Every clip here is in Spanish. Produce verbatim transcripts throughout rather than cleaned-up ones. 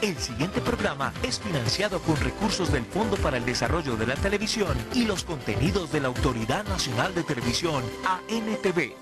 El siguiente programa es financiado con recursos del Fondo para el Desarrollo de la Televisión y los contenidos de la Autoridad Nacional de Televisión, A N T V.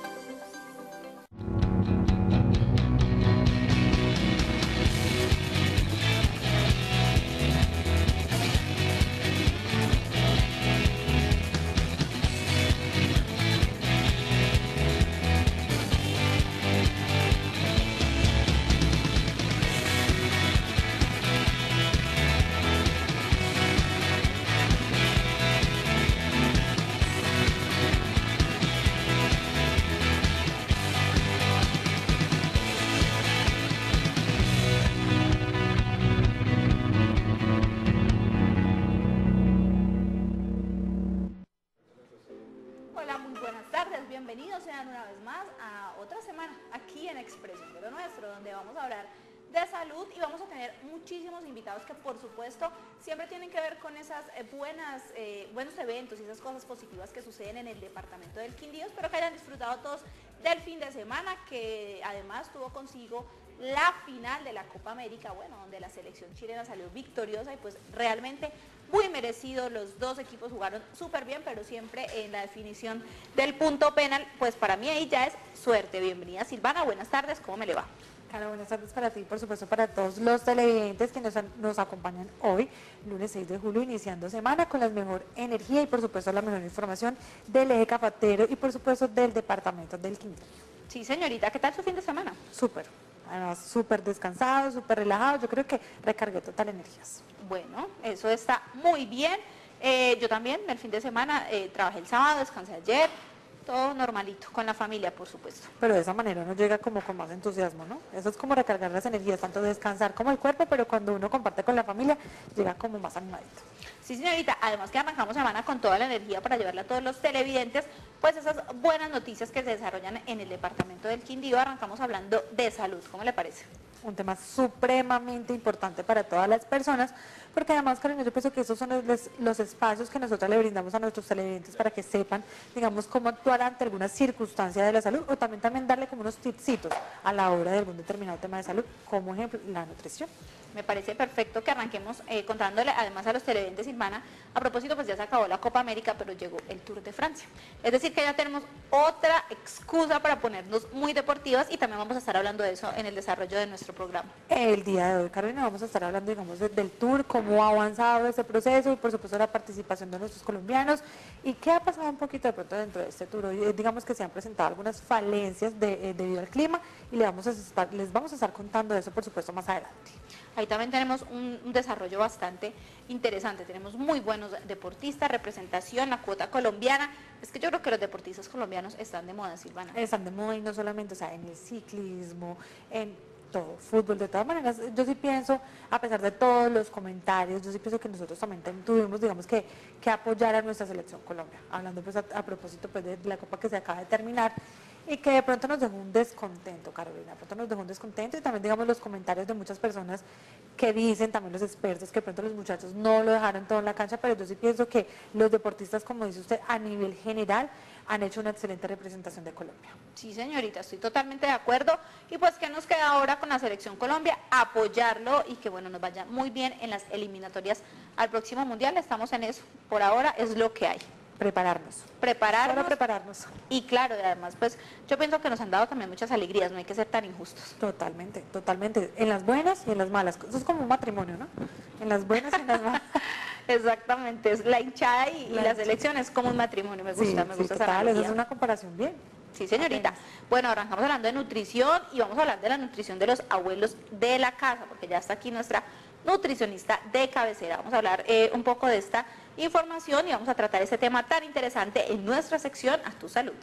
Que por supuesto siempre tienen que ver con esas eh, buenas, eh, buenos eventos y esas cosas positivas que suceden en el departamento del Quindío. Espero que hayan disfrutado todos del fin de semana, que además tuvo consigo la final de la Copa América, bueno, donde la selección chilena salió victoriosa y pues realmente muy merecido. Los dos equipos jugaron súper bien, pero siempre en la definición del punto penal, pues para mí ahí ya es suerte. Bienvenida Silvana, buenas tardes, ¿cómo me le va? Cara, buenas tardes para ti y por supuesto para todos los televidentes que nos, nos acompañan hoy, lunes seis de julio, iniciando semana con la mejor energía y por supuesto la mejor información del eje cafetero y por supuesto del departamento del Quindío. Sí, señorita, ¿qué tal su fin de semana? Súper, además súper descansado, súper relajado, yo creo que recargué total energías. Bueno, eso está muy bien. Eh, yo también el fin de semana eh, trabajé el sábado, descansé ayer. Todo normalito, con la familia, por supuesto. Pero de esa manera uno llega como con más entusiasmo, ¿no? Eso es como recargar las energías, tanto descansar como el cuerpo, pero cuando uno comparte con la familia, llega como más animadito. Sí, señorita, además que arrancamos semana con toda la energía para llevarle a todos los televidentes, pues esas buenas noticias que se desarrollan en el departamento del Quindío. Arrancamos hablando de salud, ¿cómo le parece? Un tema supremamente importante para todas las personas, porque además, Carolina, yo pienso que esos son los, los espacios que nosotros le brindamos a nuestros televidentes para que sepan, digamos, cómo actuar ante alguna circunstancia de la salud, o también, también darle como unos tipsitos a la hora de algún determinado tema de salud, como ejemplo, la nutrición. Me parece perfecto que arranquemos eh, contándole además a los televidentes, Silvana. A propósito, pues ya se acabó la Copa América, pero llegó el Tour de Francia. Es decir, que ya tenemos otra excusa para ponernos muy deportivas y también vamos a estar hablando de eso en el desarrollo de nuestro programa. El día de hoy, Carolina, vamos a estar hablando, digamos, del Tour, cómo ha avanzado este proceso y por supuesto la participación de nuestros colombianos y qué ha pasado un poquito de pronto dentro de este Tour. Hoy, digamos que se han presentado algunas falencias de, eh, debido al clima y les vamos, a estar, les vamos a estar contando de eso, por supuesto, más adelante. Ahí también tenemos un, un desarrollo bastante interesante, tenemos muy buenos deportistas, representación, la cuota colombiana. Es que yo creo que los deportistas colombianos están de moda, Silvana. Están de moda y no solamente, o sea, en el ciclismo, en todo, fútbol, de todas maneras, yo sí pienso, a pesar de todos los comentarios, yo sí pienso que nosotros también tuvimos, digamos, que, que apoyar a nuestra selección Colombia, hablando pues a, a propósito pues de la Copa que se acaba de terminar, y que de pronto nos dejó un descontento, Carolina, de pronto nos dejó un descontento y también digamos los comentarios de muchas personas que dicen, también los expertos, que de pronto los muchachos no lo dejaron todo en la cancha, pero yo sí pienso que los deportistas, como dice usted, a nivel general, han hecho una excelente representación de Colombia. Sí, señorita, estoy totalmente de acuerdo. Y pues, ¿qué nos queda ahora con la Selección Colombia? Apoyarlo y que, bueno, nos vaya muy bien en las eliminatorias al próximo Mundial. Estamos en eso. Por ahora es lo que hay. Prepararnos. Prepararnos. Solo prepararnos. Y claro, y además, pues, yo pienso que nos han dado también muchas alegrías, no hay que ser tan injustos. Totalmente, totalmente. En las buenas y en las malas. Eso es como un matrimonio, ¿no? En las buenas y en las malas. Exactamente, es la hinchada y la, y la selección es como un matrimonio, me gusta, sí, me sí, gusta esa total, analogía. esa es una comparación bien. Sí, señorita. Apenas. Bueno, arrancamos hablando de nutrición y vamos a hablar de la nutrición de los abuelos de la casa, porque ya está aquí nuestra nutricionista de cabecera. Vamos a hablar eh, un poco de esta información y vamos a tratar este tema tan interesante en nuestra sección A Tu Salud.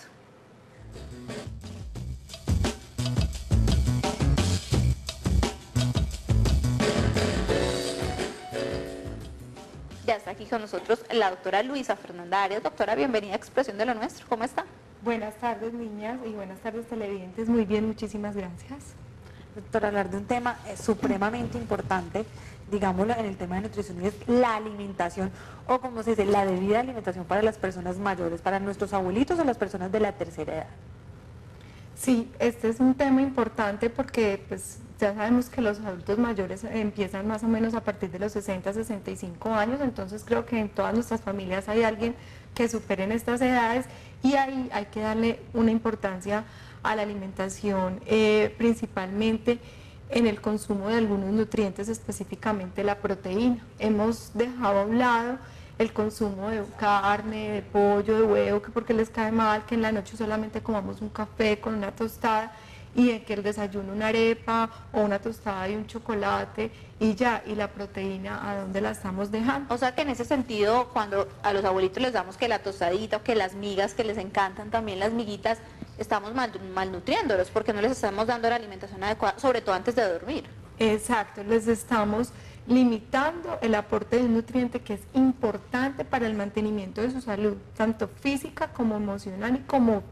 Ya está aquí con nosotros la doctora Luisa Fernanda Arias. Doctora, bienvenida a Expresión de lo Nuestro. ¿Cómo está? Buenas tardes, niñas, y buenas tardes, televidentes. Muy bien, muchísimas gracias. Doctora, hablar de un tema eh, supremamente importante, digámoslo, en el tema de nutrición, y es la alimentación, o como se dice, la debida alimentación para las personas mayores, para nuestros abuelitos o las personas de la tercera edad. Sí, este es un tema importante porque pues Ya sabemos que los adultos mayores empiezan más o menos a partir de los sesenta, sesenta y cinco años, entonces creo que en todas nuestras familias hay alguien que superen estas edades y ahí hay que darle una importancia a la alimentación, eh, principalmente en el consumo de algunos nutrientes, específicamente la proteína. Hemos dejado a un lado el consumo de carne, de pollo, de huevo, que porque les cae mal que en la noche solamente comamos un café con una tostada y en que el desayuno una arepa o una tostada y un chocolate y ya, y la proteína, ¿a dónde la estamos dejando? O sea que en ese sentido, cuando a los abuelitos les damos que la tostadita o que las migas, que les encantan también las miguitas, estamos mal, malnutriéndolos porque no les estamos dando la alimentación adecuada, sobre todo antes de dormir. Exacto, les estamos limitando el aporte de un nutriente que es importante para el mantenimiento de su salud, tanto física como emocional y como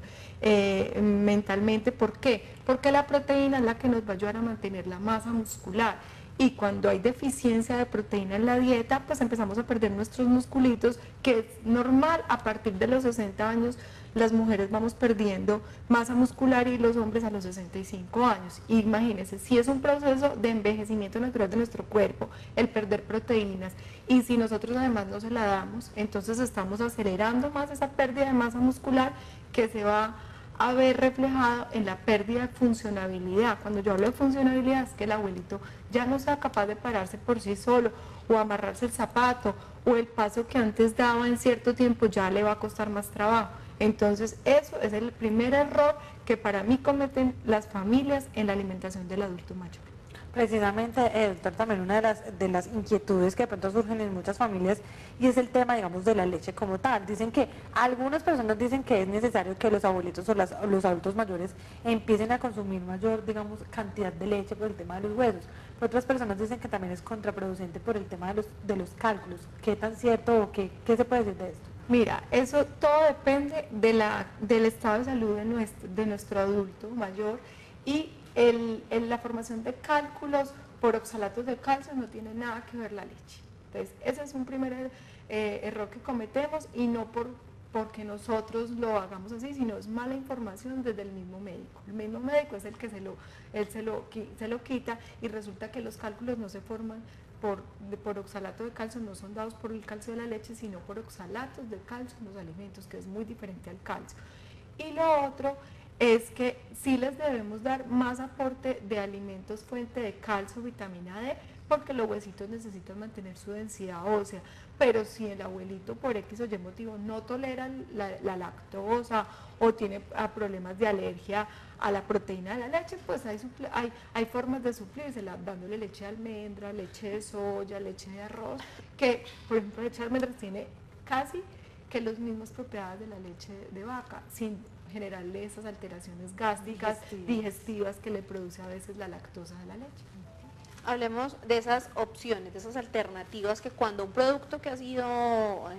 eh, mentalmente. ¿Por qué? Porque la proteína es la que nos va a ayudar a mantener la masa muscular. Y cuando hay deficiencia de proteína en la dieta, pues empezamos a perder nuestros musculitos, que es normal a partir de los sesenta años. Las mujeres vamos perdiendo masa muscular y los hombres a los sesenta y cinco años. Imagínense, si es un proceso de envejecimiento natural de nuestro cuerpo, el perder proteínas, y si nosotros además no se la damos, entonces estamos acelerando más esa pérdida de masa muscular que se va a ver reflejado en la pérdida de funcionabilidad. Cuando yo hablo de funcionabilidad es que el abuelito ya no sea capaz de pararse por sí solo o amarrarse el zapato o el paso que antes daba en cierto tiempo ya le va a costar más trabajo. Entonces eso es el primer error que para mí cometen las familias en la alimentación del adulto mayor. Precisamente, eh, doctor, también una de las, de las inquietudes que de pronto surgen en muchas familias y es el tema, digamos, de la leche como tal. Dicen que, algunas personas dicen que es necesario que los abuelitos o las, los adultos mayores empiecen a consumir mayor, digamos, cantidad de leche por el tema de los huesos. Pero otras personas dicen que también es contraproducente por el tema de los, de los cálculos. ¿Qué tan cierto o qué, qué se puede decir de esto? Mira, eso todo depende de la, del estado de salud de nuestro, de nuestro adulto mayor y el, el, la formación de cálculos por oxalatos de calcio no tiene nada que ver la leche. Entonces, ese es un primer eh, error que cometemos y no por, porque nosotros lo hagamos así, sino es mala información desde el mismo médico. El mismo médico es el que se lo, él se lo, se lo quita y resulta que los cálculos no se forman Por, de, por oxalato de calcio, no son dados por el calcio de la leche, sino por oxalatos de calcio en los alimentos, que es muy diferente al calcio. Y lo otro es que sí les debemos dar más aporte de alimentos fuente de calcio, vitamina D, porque los huesitos necesitan mantener su densidad ósea, pero si el abuelito por X o Y motivo no tolera la, la lactosa o tiene a, problemas de alergia a la proteína de la leche, pues hay, hay, hay formas de suplírsela, dándole leche de almendra, leche de soya, leche de arroz, que por ejemplo leche de almendra tiene casi que las mismas propiedades de la leche de vaca, sin generarle esas alteraciones gástricas, digestivas, digestivas que le produce a veces la lactosa de la leche. Hablemos de esas opciones, de esas alternativas que cuando un producto que ha sido eh,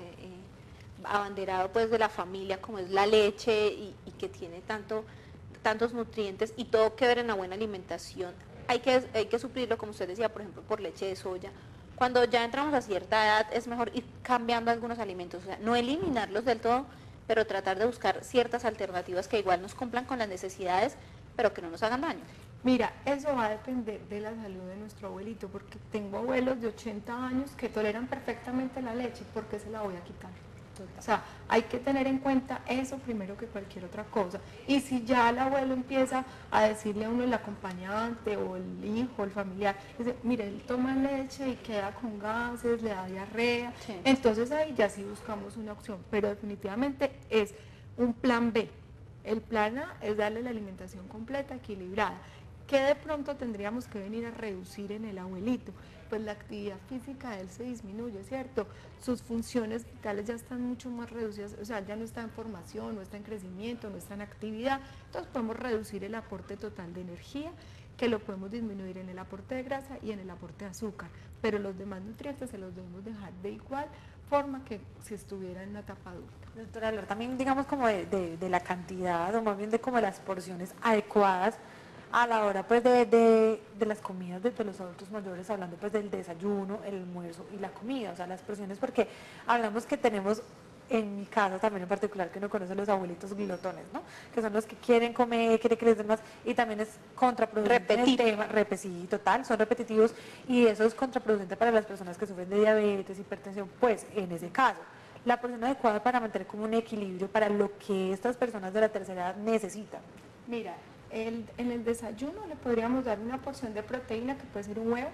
eh, abanderado pues de la familia como es la leche y, y que tiene tanto, tantos nutrientes y todo que ver en la buena alimentación, hay que, hay que suplirlo, como usted decía, por ejemplo, por leche de soya. Cuando ya entramos a cierta edad es mejor ir cambiando algunos alimentos, o sea, no eliminarlos del todo, pero tratar de buscar ciertas alternativas que igual nos cumplan con las necesidades, pero que no nos hagan daño. Mira, eso va a depender de la salud de nuestro abuelito, porque tengo abuelos de ochenta años que toleran perfectamente la leche, ¿por qué se la voy a quitar? O sea, hay que tener en cuenta eso primero que cualquier otra cosa. Y si ya el abuelo empieza a decirle a uno el acompañante o el hijo, el familiar, dice, mire, él toma leche y queda con gases, le da diarrea, sí. Entonces ahí ya sí buscamos una opción, pero definitivamente es un plan B. El plan A es darle la alimentación completa, equilibrada. ¿Qué de pronto tendríamos que venir a reducir en el abuelito? Pues la actividad física de él se disminuye, ¿cierto? Sus funciones vitales ya están mucho más reducidas, o sea, ya no está en formación, no está en crecimiento, no está en actividad, entonces podemos reducir el aporte total de energía, que lo podemos disminuir en el aporte de grasa y en el aporte de azúcar, pero los demás nutrientes se los debemos dejar de igual forma que si estuviera en una etapa adulta. Doctora, hablar también, digamos, como de, de, de la cantidad, o más bien de como las porciones adecuadas a la hora pues de, de, de las comidas de, de los adultos mayores, hablando pues del desayuno, el almuerzo y la comida, o sea, las porciones, porque hablamos que tenemos en mi casa también en particular, que uno conoce a los abuelitos glotones, ¿no? Que son los que quieren comer, quieren que les den más, y también es contraproducente en el tema, repe, sí, total, son repetitivos, y eso es contraproducente para las personas que sufren de diabetes, hipertensión, pues en ese caso. La porción adecuada para mantener como un equilibrio para lo que estas personas de la tercera edad necesitan. Mira, el, en el desayuno le podríamos dar una porción de proteína, que puede ser un huevo,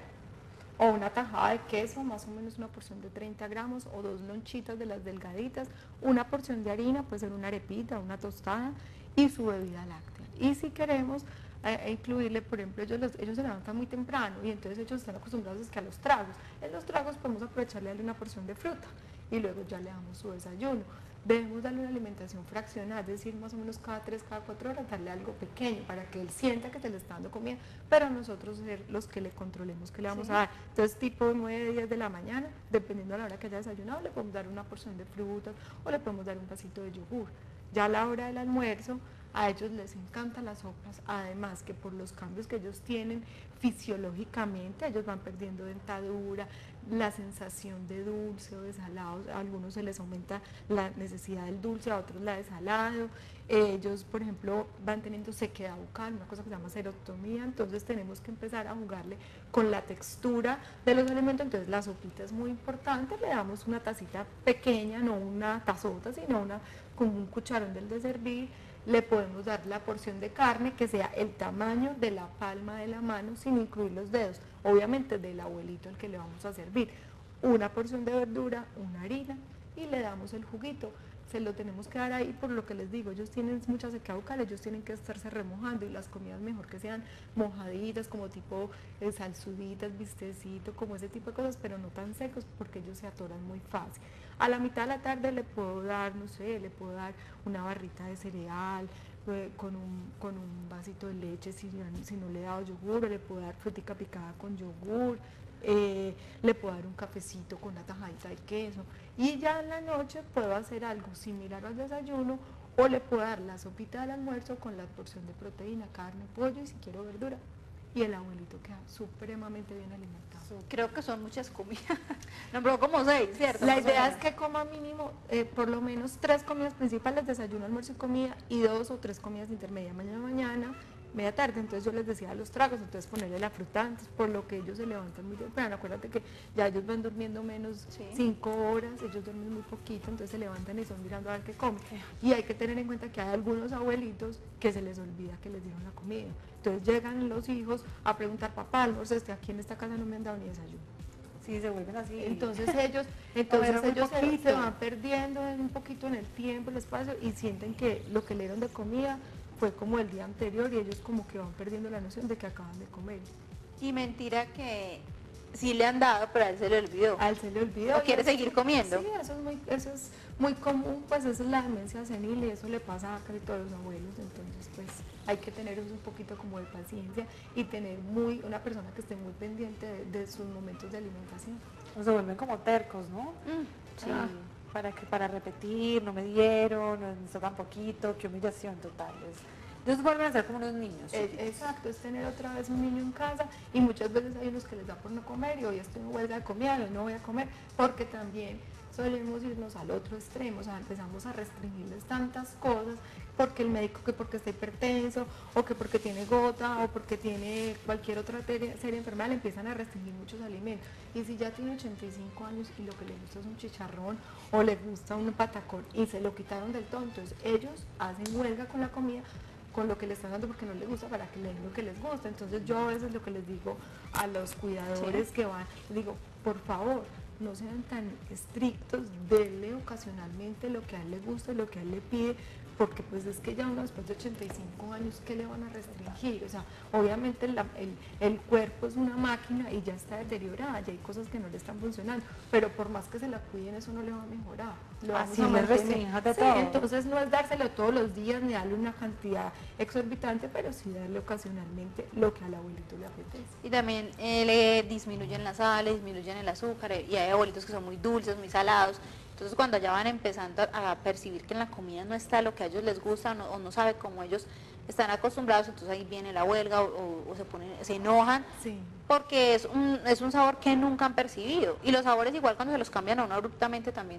o una tajada de queso, más o menos una porción de treinta gramos, o dos lonchitas de las delgaditas, una porción de harina, puede ser una arepita, una tostada, y su bebida láctea. Y si queremos eh, incluirle, por ejemplo, ellos, los, ellos se levantan muy temprano, y entonces ellos están acostumbrados es que a los tragos. En los tragos podemos aprovecharle darle una porción de fruta, y luego ya le damos su desayuno. Debemos darle una alimentación fraccionada, es decir, más o menos cada tres, cada cuatro horas, darle algo pequeño para que él sienta que se le está dando comida, pero nosotros ser los que le controlemos que le vamos sí. a dar. Entonces, tipo nueve, diez de la mañana, dependiendo de la hora que haya desayunado, le podemos dar una porción de frutas o le podemos dar un vasito de yogur. Ya a la hora del almuerzo, a ellos les encantan las sopas, además que por los cambios que ellos tienen fisiológicamente, ellos van perdiendo dentadura, la sensación de dulce o de salado, a algunos se les aumenta la necesidad del dulce, a otros la de salado, ellos por ejemplo van teniendo sequedad bucal, una cosa que se llama serotomía, entonces tenemos que empezar a jugarle con la textura de los alimentos, entonces la sopita es muy importante, le damos una tacita pequeña, no una tazota, sino una con un cucharón del de servir, le podemos dar la porción de carne que sea el tamaño de la palma de la mano sin incluir los dedos, obviamente del abuelito al que le vamos a servir, una porción de verdura, una harina y le damos el juguito. Se lo tenemos que dar ahí por lo que les digo, ellos tienen mucha sequedad bucal, ellos tienen que estarse remojando y las comidas mejor que sean mojaditas, como tipo eh, salsuditas, bistecito, como ese tipo de cosas, pero no tan secos porque ellos se atoran muy fácil. A la mitad de la tarde le puedo dar, no sé, le puedo dar una barrita de cereal, eh, con, un, con un vasito de leche si, si no le he dado yogur, o le puedo dar frutica picada con yogur, eh, le puedo dar un cafecito con una tajadita de queso y ya en la noche puedo hacer algo similar al desayuno o le puedo dar la sopita del almuerzo con la porción de proteína, carne, pollo y si quiero verdura y el abuelito queda supremamente bien alimentado. Creo que son muchas comidas, nombró como seis, ¿cierto? La idea es que coma mínimo eh, por lo menos tres comidas principales, desayuno, almuerzo y comida y dos o tres comidas intermedias, mañana, mañana, media tarde, entonces yo les decía los tragos, entonces ponerle la fruta antes, por lo que ellos se levantan muy temprano, acuérdate que ya ellos van durmiendo menos sí. cinco horas, ellos duermen muy poquito, entonces se levantan y son mirando a ver qué comen, y hay que tener en cuenta que hay algunos abuelitos que se les olvida que les dieron la comida, entonces llegan los hijos a preguntar, papá, almuerzo, aquí en esta casa no me han dado ni desayuno. Sí, se vuelven así. Entonces ellos, entonces ellos se, se van perdiendo un poquito en el tiempo, el espacio, y sienten que lo que le dieron de comida fue como el día anterior y ellos como que van perdiendo la noción de que acaban de comer. Y mentira que sí le han dado, pero a él se le olvidó. A él se le olvidó. ¿O quiere seguir comiendo? Sí, eso es muy, eso es muy común, pues esa es la demencia senil y eso le pasa a casi todos los abuelos, entonces pues hay que tener un poquito como de paciencia y tener muy una persona que esté muy pendiente de, de sus momentos de alimentación. O se vuelven como tercos, ¿no? Mm, sí. Ah, para que para repetir, no me dieron, no necesito tan poquito, qué humillación total. Es, ellos vuelven a ser como unos niños. Es, exacto, es tener otra vez un niño en casa y muchas veces hay unos que les da por no comer y hoy estoy en huelga de comida, hoy no voy a comer, porque también solemos irnos al otro extremo, o sea, empezamos a restringirles tantas cosas, porque el médico que porque está hipertenso, o que porque tiene gota, o porque tiene cualquier otra serie de enfermedad, le empiezan a restringir muchos alimentos. Y si ya tiene ochenta y cinco años y lo que le gusta es un chicharrón, o le gusta un patacón, y se lo quitaron del todo, entonces ellos hacen huelga con la comida, con lo que le están dando porque no les gusta, para que le den lo que les gusta. Entonces yo a veces lo que les digo a los cuidadores sí. que van, les digo, por favor, no sean tan estrictos, denle ocasionalmente lo que a él le gusta, lo que a él le pide, porque pues es que ya uno después de ochenta y cinco años, ¿qué le van a restringir? O sea, obviamente la, el, el cuerpo es una máquina y ya está deteriorada, ya hay cosas que no le están funcionando, pero por más que se la cuiden, eso no le va a mejorar. Lo vamos Así a le restringe de sí, todo. Entonces no es dárselo todos los días ni darle una cantidad exorbitante, pero sí darle ocasionalmente lo que al abuelito le apetece. Y también eh, le disminuyen la sal, le disminuyen el azúcar, y hay abuelitos que son muy dulces, muy salados. Entonces cuando ya van empezando a percibir que en la comida no está lo que a ellos les gusta o no, o no sabe cómo ellos están acostumbrados, entonces ahí viene la huelga o, o, o se ponen, se enojan, sí. porque es un, es un sabor que nunca han percibido. Y los sabores igual cuando se los cambian a uno abruptamente también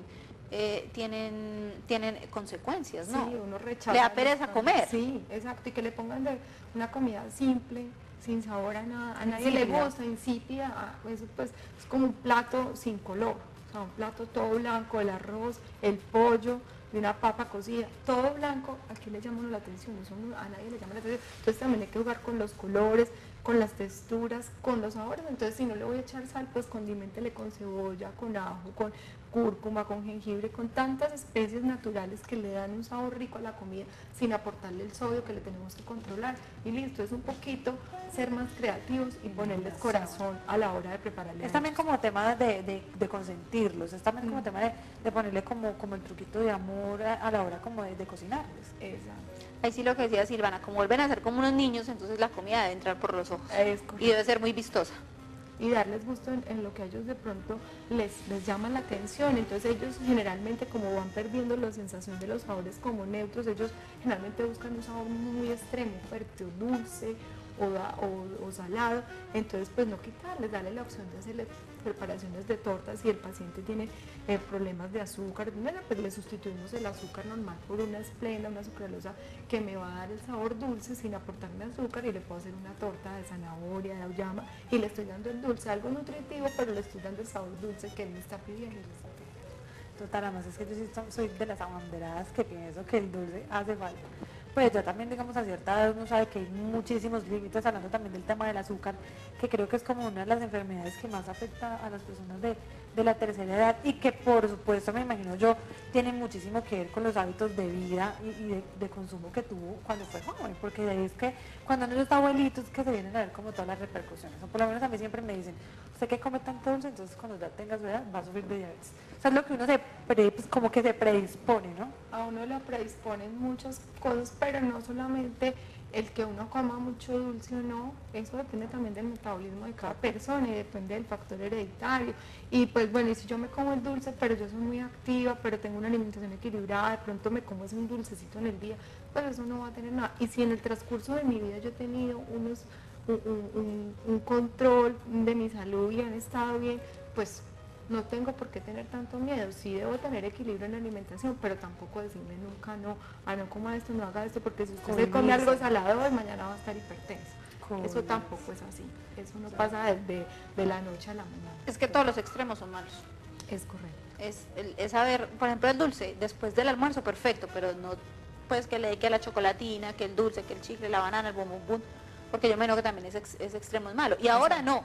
eh, tienen, tienen consecuencias, ¿no? Sí, uno rechaza. Le da pereza comer. Sí, exacto, y que le pongan de una comida simple, sin sabor a nada, a nadie Insípida. le gusta, insípida, ah, eso pues es como un plato sin color, o sea, un plato todo blanco, el arroz, el pollo, de una papa cocida, todo blanco, ¿a quién le llama uno la atención? Eso no- a nadie le llama la atención. Entonces también hay que jugar con los colores, con las texturas, con los sabores. Entonces si no le voy a echar sal, pues condiméntele con cebolla, con ajo, con cúrcuma, con jengibre, con tantas especies naturales que le dan un sabor rico a la comida sin aportarle el sodio que le tenemos que controlar. Y listo, es un poquito ser más creativos y ponerles corazón a la hora de prepararle. Es también como tema de, de, de consentirlos, es también como Mm. tema de, de ponerle como, como el truquito de amor a, a la hora como de, de cocinarles. Exacto. Ahí sí lo que decía Silvana, como vuelven a ser como unos niños, entonces la comida debe entrar por los ojos Es correcto. y debe ser muy vistosa. Y darles gusto en, en lo que a ellos de pronto les, les llama la atención. Entonces ellos generalmente, como van perdiendo la sensación de los sabores como neutros, ellos generalmente buscan un sabor muy extremo, fuerte o dulce o, da- o- o salado. Entonces pues no quitarles, darle la opción de hacerle preparaciones de tortas. Si el paciente tiene eh, problemas de azúcar, bueno, pues le sustituimos el azúcar normal por una esplenda, una sucralosa que me va a dar el sabor dulce sin aportarme azúcar, y le puedo hacer una torta de zanahoria, de auyama, y le estoy dando el dulce, algo nutritivo, pero le estoy dando el sabor dulce que él me está pidiendo. y le está pidiendo. Total, además es que yo sí so- soy de las abanderadas que pienso que el dulce hace falta. Pues ya también, digamos, a cierta edad uno sabe que hay muchísimos límites, hablando también del tema del azúcar, que creo que es como una de las enfermedades que más afecta a las personas de, de la tercera edad, y que por supuesto, me imagino yo, tiene muchísimo que ver con los hábitos de vida y, y de, de consumo que tuvo cuando fue joven, porque de ahí es que cuando uno está abuelito es que se vienen a ver como todas las repercusiones, o por lo menos a mí siempre me dicen, usted que come tanto dulce, entonces cuando ya tenga su edad va a sufrir de diabetes. O sea, es lo que uno se pre- pues, como que se predispone, ¿no? A uno le predisponen muchas cosas, pero no solamente el que uno coma mucho dulce o no, eso depende también del metabolismo de cada persona y depende del factor hereditario. Y pues bueno, y si yo me como el dulce, pero yo soy muy activa, pero tengo una alimentación equilibrada, de pronto me como ese un dulcecito en el día, pues eso no va a tener nada. Y si en el transcurso de mi vida yo he tenido unos, un, un- un- un control de mi salud y han estado bien, pues no tengo por qué tener tanto miedo. Sí debo tener equilibrio en la alimentación, pero tampoco decirme nunca no, ah, no coma esto, no haga esto, porque si usted se come algo salado hoy, mañana va a estar hipertenso. Eso Cohibirse. tampoco es así. Eso no pasa de, de- de la noche a la mañana. Es que todos los extremos son malos. Es correcto. Es, el- es saber, por ejemplo, el dulce, después del almuerzo, perfecto, pero no pues que le dedique a la chocolatina, que el dulce, que el chicle, la banana, el bombón, porque yo me que también ese, ex- ese extremo es malo. Y ahora no,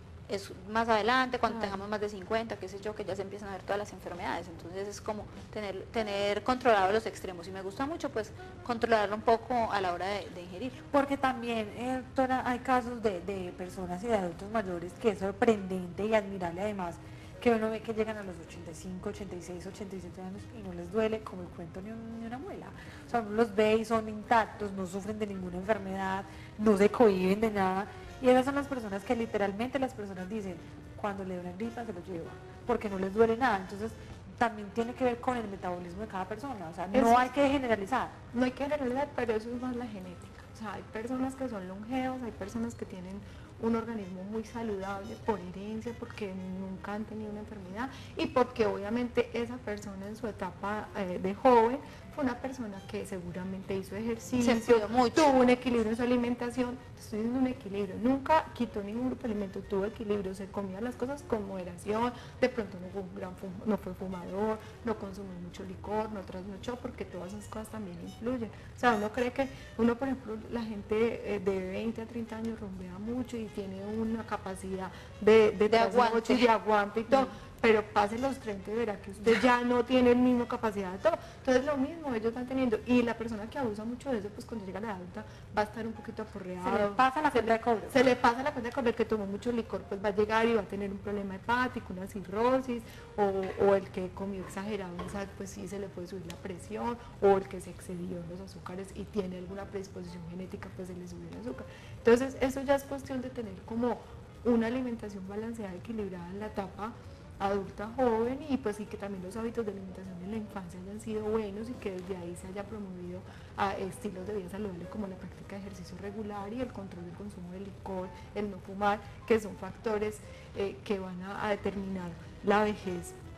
es más adelante, cuando Claro. tengamos más de cincuenta, qué sé yo, que ya se empiezan a ver todas las enfermedades. Entonces es como tener, tener controlado los extremos. Y me gusta mucho, pues, controlarlo un poco a la hora de, de ingerirlo. Porque también, eh, doctora, hay casos de, de personas y de adultos mayores que es sorprendente y admirable además, que uno ve que llegan a los ochenta y cinco, ochenta y seis, ochenta y siete años y no les duele como el cuento ni, un- ni una muela. O sea, uno los ve y son intactos, no sufren de ninguna enfermedad, no se cohíben de nada. Y esas son las personas que literalmente las personas dicen, cuando le da una gripa se lo lleva, porque no les duele nada. Entonces, también tiene que ver con el metabolismo de cada persona. O sea, no Eso hay es- que generalizar. No hay que generalizar, pero eso es más la genética. O sea, hay personas que son longevas, hay personas que tienen un organismo muy saludable por herencia, porque nunca han tenido una enfermedad y porque obviamente esa persona en su etapa eh, de joven fue una persona que seguramente hizo ejercicio, Se cuidó mucho. tuvo un equilibrio en su alimentación. Estoy diciendo un equilibrio, nunca quitó ningún grupo de alimento, tuvo equilibrio, se comía las cosas con moderación, de pronto no fue un gran fum- no fue fumador, no consumió mucho licor, no trasnochó, porque todas esas cosas también influyen. O sea, uno cree que, uno por ejemplo, la gente eh, de veinte a treinta años rumbea mucho y tiene una capacidad de, de, De aguante. trasnocho y de aguante y todo, pero pase los treinta y verá que usted ya no tiene el mismo capacidad de todo. Entonces lo mismo ellos están teniendo, y la persona que abusa mucho de eso, pues cuando llega a la edad adulta va a estar un poquito aporreado. Se le pasa la cuenta de cobro. Se le pasa la cuenta de cobro, el que tomó mucho licor pues va a llegar y va a tener un problema hepático, una cirrosis, o, o el que comió exagerado en sal, pues sí se le puede subir la presión, o el que se excedió en los azúcares y tiene alguna predisposición genética, pues se le sube el azúcar. Entonces eso ya es cuestión de tener como una alimentación balanceada, equilibrada en la etapa adulta, joven, y pues sí que también los hábitos de alimentación en la infancia hayan sido buenos y que desde ahí se haya promovido a estilos de vida saludables como la práctica de ejercicio regular y el control del consumo de licor, el no fumar, que son factores eh, que van a, a determinar la vejez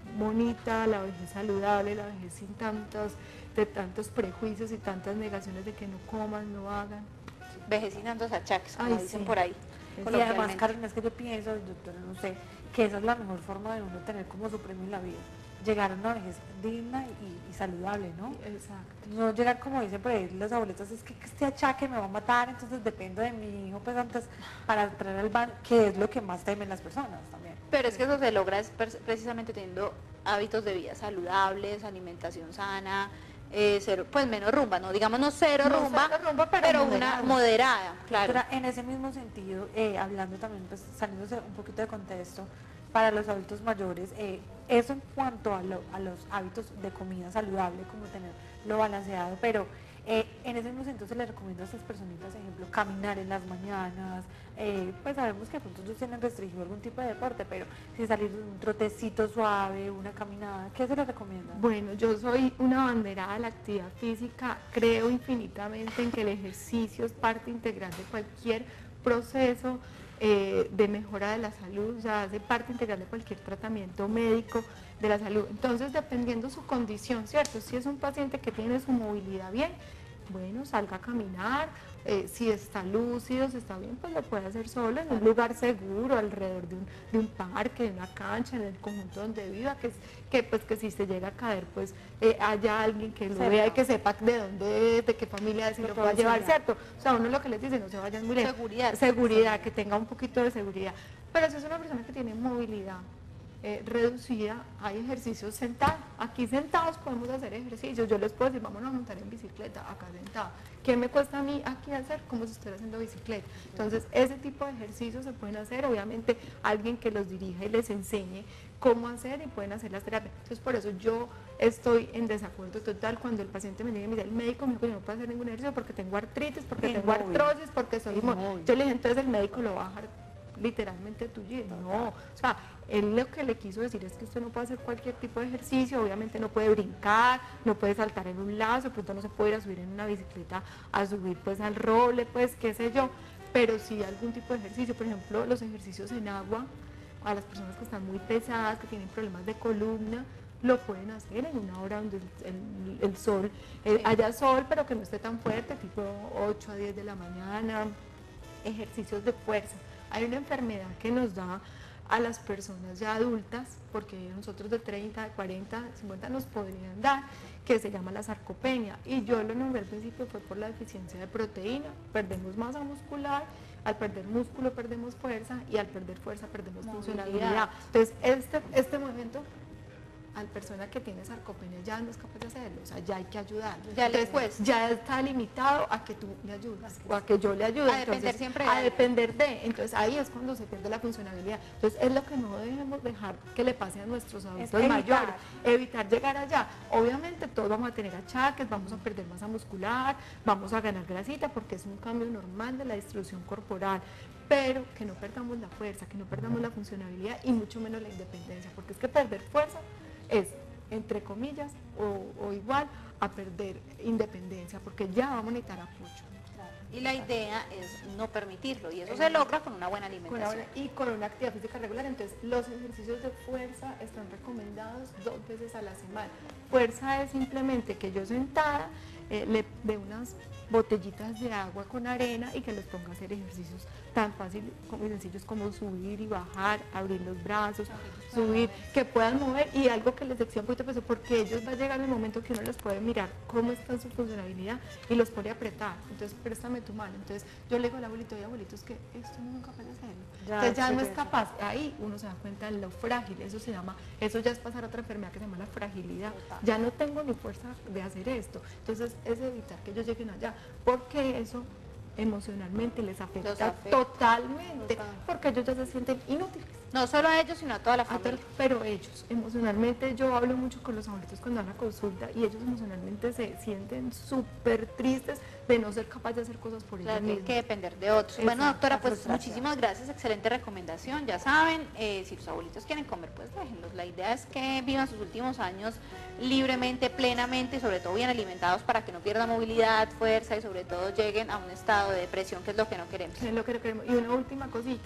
bonita, la vejez saludable, la vejez sin tantos, de tantos prejuicios y tantas negaciones de que no coman, no hagan. Vejez sin tantos achaques, como Ay, dicen sí. por ahí. Y además, coloquialmente. Karen, es que yo pienso, doctora, no sé, que esa es la mejor forma de uno tener como su premio en la vida. Llegar a una vejez digna y, y saludable, ¿no? Exacto. No llegar como dicen por ahí los abuelitos, es que este achaque me va a matar, entonces dependo de mi hijo, pues antes para traer al ban, que es lo que más temen las personas también. Pero es que eso se logra es per- precisamente teniendo hábitos de vida saludables, alimentación sana, eh, cero, pues menos rumba, no digamos no cero No rumba, cero rumba, pero pero moderada. una moderada, claro. Doctora, en ese mismo sentido, eh, hablando también, pues saliéndose un poquito de contexto, para los adultos mayores, eh, eso en cuanto a, lo- a los hábitos de comida saludable, como tenerlo balanceado, pero eh, en ese mismo sentido se les recomienda a estas personitas, ejemplo, caminar en las mañanas, eh, pues sabemos que de pronto ellos tienen restringido algún tipo de deporte, pero si salir de un trotecito suave, una caminada, ¿qué se les recomienda? Bueno, yo soy una abanderada de la actividad física, creo infinitamente en que el ejercicio es parte integral de cualquier proceso eh, de mejora de la salud, o sea, hace parte integral de cualquier tratamiento médico de la salud. Entonces, dependiendo su condición, ¿cierto? Si es un paciente que tiene su movilidad bien, bueno, salga a caminar, eh, si está lúcido, si está bien, pues lo puede hacer solo en un lugar seguro, alrededor de un, de un parque, de una cancha, en el conjunto donde viva, que, es- que pues que si se llega a caer, pues eh, haya alguien que lo Cerca. vea y que sepa de dónde es, de qué familia es y Lo lo pueda pueda llevar, auxiliar. ¿cierto? O sea, uno lo que les dice, no se vayan muy lejos. Seguridad. Seguridad, que tenga un poquito de seguridad. Pero si es una persona que tiene movilidad eh, reducida, hay ejercicios sentados. Aquí sentados podemos hacer ejercicios. Yo les puedo decir, vámonos a montar en bicicleta, acá sentado. ¿Qué me cuesta a mí aquí hacer? Como si estuviera haciendo bicicleta. Entonces, ese tipo de ejercicios se pueden hacer, obviamente, alguien que los dirija y les enseñe cómo hacer y pueden hacer las terapias. Entonces, por eso yo estoy en desacuerdo total cuando el paciente me dice, mira, el médico me dijo que yo no puedo hacer ningún ejercicio porque tengo artritis, porque tengo Inmóvil. artrosis, porque soy inmóvil. Inmóvil. Yo le dije, entonces el médico lo va a dejar literalmente tuyo. No, o sea, él lo que le quiso decir es que usted no puede hacer cualquier tipo de ejercicio, obviamente no puede brincar, no puede saltar en un lazo, de pronto no se puede ir a subir en una bicicleta, a subir pues al roble, pues qué sé yo, pero sí algún tipo de ejercicio, por ejemplo, los ejercicios en agua, a las personas que están muy pesadas, que tienen problemas de columna, lo pueden hacer en una hora donde el, el- el sol, eh, haya sol, pero que no esté tan fuerte, tipo ocho a diez de la mañana, ejercicios de fuerza. Hay una enfermedad que nos da a las personas ya adultas, porque nosotros de treinta, de cuarenta, cincuenta nos podrían dar, que se llama la sarcopenia. Y yo lo nombré al principio fue por la deficiencia de proteína. Perdemos masa muscular, al perder músculo perdemos fuerza y al perder fuerza perdemos Movilidad. funcionalidad. Entonces, este, este movimiento, a la persona que tiene sarcopenia ya no es capaz de hacerlo, o sea, ya hay que ayudarlo. Ya le Entonces, cuesta. ya está limitado a que tú le ayudes o a que yo le ayude. A depender Entonces, siempre de a alguien. depender de, entonces ahí es cuando se pierde la funcionalidad. Entonces es lo que no debemos dejar que le pase a nuestros adultos evitar. mayores, evitar llegar allá. Obviamente todos vamos a tener achaques, vamos a perder masa muscular, vamos a ganar grasita porque es un cambio normal de la distribución corporal, pero que no perdamos la fuerza, que no perdamos la funcionalidad y mucho menos la independencia, porque es que perder fuerza es, entre comillas, o, o igual a perder independencia, porque ya vamos a necesitar apoyo. Y la idea es no permitirlo, y eso se logra con una buena Con alimentación. una- y con una actividad física regular. Entonces, los ejercicios de fuerza están recomendados dos veces a la semana. Fuerza es simplemente que yo sentada eh, le dé unas botellitas de agua con arena y que les ponga a hacer ejercicios tan fáciles como sencillos como subir y bajar, abrir los brazos, subir, que puedan mover y algo que les exija un poquito de peso, porque ellos va a llegar el momento que uno les puede mirar cómo está su funcionalidad y los puede apretar. Entonces, préstame tu mano. Entonces, yo le digo al abuelito, oye abuelito, es que esto no es capaz de hacerlo. Ya, Entonces ya sí, no es sí. capaz. Ahí uno se da cuenta de lo frágil, eso se llama, eso ya es pasar a otra enfermedad que se llama la fragilidad. Ya no tengo ni fuerza de hacer esto. Entonces es evitar que ellos lleguen allá, porque eso emocionalmente les afecta, Los afecta. totalmente, Total. porque ellos ya se sienten inútiles. No solo a ellos, sino a toda la A todo- familia. Pero ellos, emocionalmente, yo hablo mucho con los abuelitos cuando van a consulta y ellos emocionalmente se sienten súper tristes de no ser capaces de hacer cosas por ellos Claro, que hay mismos. que depender de otros. Exacto, Bueno, doctora, la pues frustración. muchísimas gracias, excelente recomendación. Ya saben, eh, si sus abuelitos quieren comer, pues déjenlos. La idea es que vivan sus últimos años libremente, plenamente y sobre todo bien alimentados para que no pierdan movilidad, fuerza y sobre todo lleguen a un estado de depresión, que es lo que no queremos. Es lo que queremos. Y una última cosita,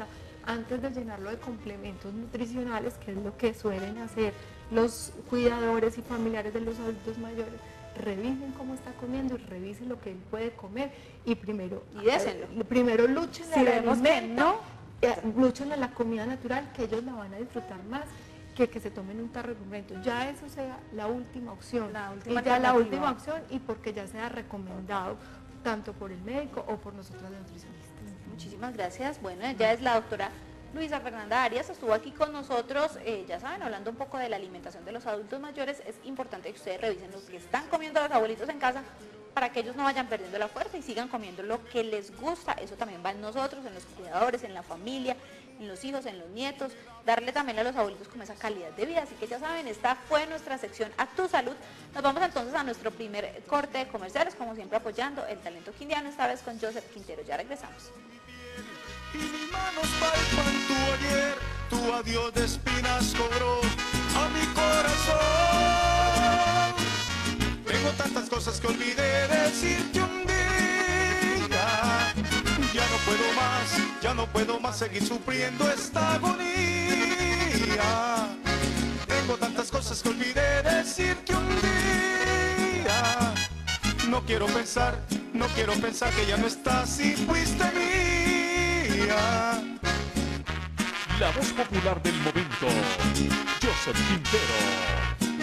antes de llenarlo de complementos nutricionales, que es lo que suelen hacer los cuidadores y familiares de los adultos mayores, revisen cómo está comiendo y revisen lo que él puede comer y primero, y désenlo. Eh, primero luchen si al vemos que alimento, no, eh, luchen a la comida natural, que ellos la van a disfrutar más que que se tomen un tarro de complemento. Ya eso sea la última opción, La última y ya la alternativa. última opción y porque ya sea recomendado tanto por el médico o por nosotros los nutricionistas. Muchísimas gracias. Bueno, ella es la doctora Luisa Fernanda Arias, estuvo aquí con nosotros, eh, ya saben, hablando un poco de la alimentación de los adultos mayores. Es importante que ustedes revisen lo que están comiendo los abuelitos en casa para que ellos no vayan perdiendo la fuerza y sigan comiendo lo que les gusta. Eso también va en nosotros, en los cuidadores, en la familia, en los hijos, en los nietos, darle también a los abuelitos como esa calidad de vida. Así que ya saben, esta fue nuestra sección A Tu Salud. Nos vamos entonces a nuestro primer corte de comerciales, como siempre apoyando el talento quindiano, esta vez con Joseph Quintero. Ya regresamos. Y mis manos palpan tu ayer, tu adiós de espinas cobró a mi corazón. Tengo tantas cosas que olvidé decirte un día. Ya no puedo más, ya no puedo más seguir sufriendo esta agonía. Tengo tantas cosas que olvidé decirte un día. No quiero pensar, no quiero pensar que ya no estás y fuiste mía. La voz popular del momento, Joseph Quintero.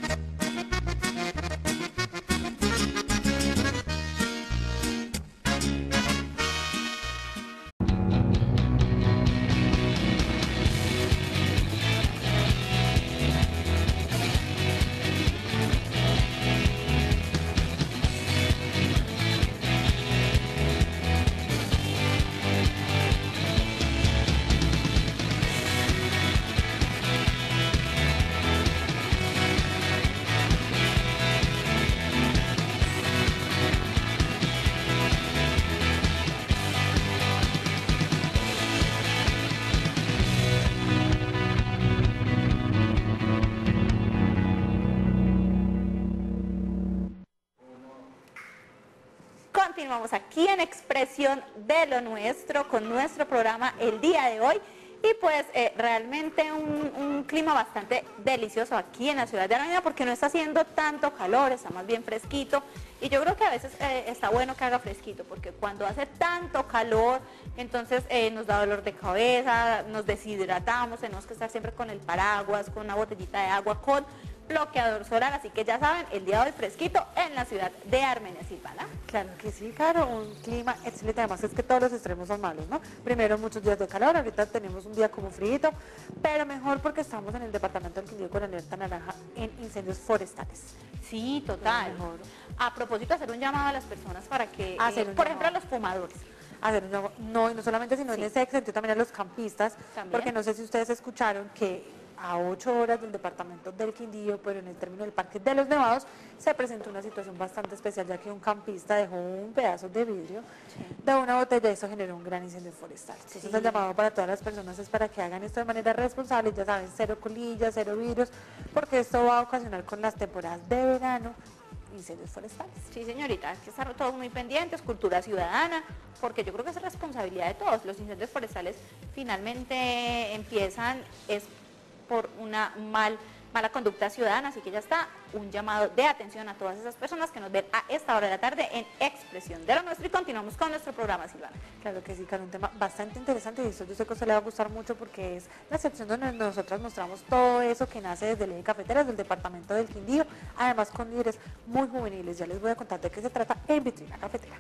Continuamos aquí en Expresión de lo Nuestro con nuestro programa el día de hoy y pues eh, realmente un, un clima bastante delicioso aquí en la ciudad de Armenia porque no está haciendo tanto calor, está más bien fresquito y yo creo que a veces eh, está bueno que haga fresquito porque cuando hace tanto calor entonces eh, nos da dolor de cabeza, nos deshidratamos, tenemos que estar siempre con el paraguas, con una botellita de agua, con bloqueador solar, así que ya saben, el día de hoy fresquito en la ciudad de Armenia, Silvana. Claro que sí, claro, un clima excelente, además es que todos los extremos son malos, ¿no? Primero muchos días de calor, ahorita tenemos un día como frío, pero mejor porque estamos en el departamento del Quindío con alerta naranja en incendios forestales. Sí, total. Mejor. A propósito, hacer un llamado a las personas para que, Hacer eh, un por llamado. ejemplo, a los fumadores. Hacer un llamado, no, y no solamente, sino Sí. en ese sentido también a los campistas, También. porque no sé si ustedes escucharon que a ocho horas del departamento del Quindío, pero en el término del Parque de los Nevados, se presentó una situación bastante especial, ya que un campista dejó un pedazo de vidrio Sí. de una botella y eso generó un gran incendio forestal. Entonces Sí. el llamado para todas las personas es para que hagan esto de manera responsable, ya saben, cero colillas, cero vidrios, porque esto va a ocasionar con las temporadas de verano incendios forestales. Sí, señorita, hay que estar todos muy pendientes, cultura ciudadana, porque yo creo que es responsabilidad de todos. Los incendios forestales finalmente empiezan es por una mal, mala conducta ciudadana, así que ya está un llamado de atención a todas esas personas que nos ven a esta hora de la tarde en Expresión de lo Nuestro y continuamos con nuestro programa, Silvana. Claro que sí, Caro, un tema bastante interesante y esto yo sé que a usted le va a gustar mucho porque es la sección donde nosotras mostramos todo eso que nace desde Ley de Cafeteras del departamento del Quindío, además con líderes muy juveniles. Ya les voy a contar de qué se trata en Vitrina Cafetera.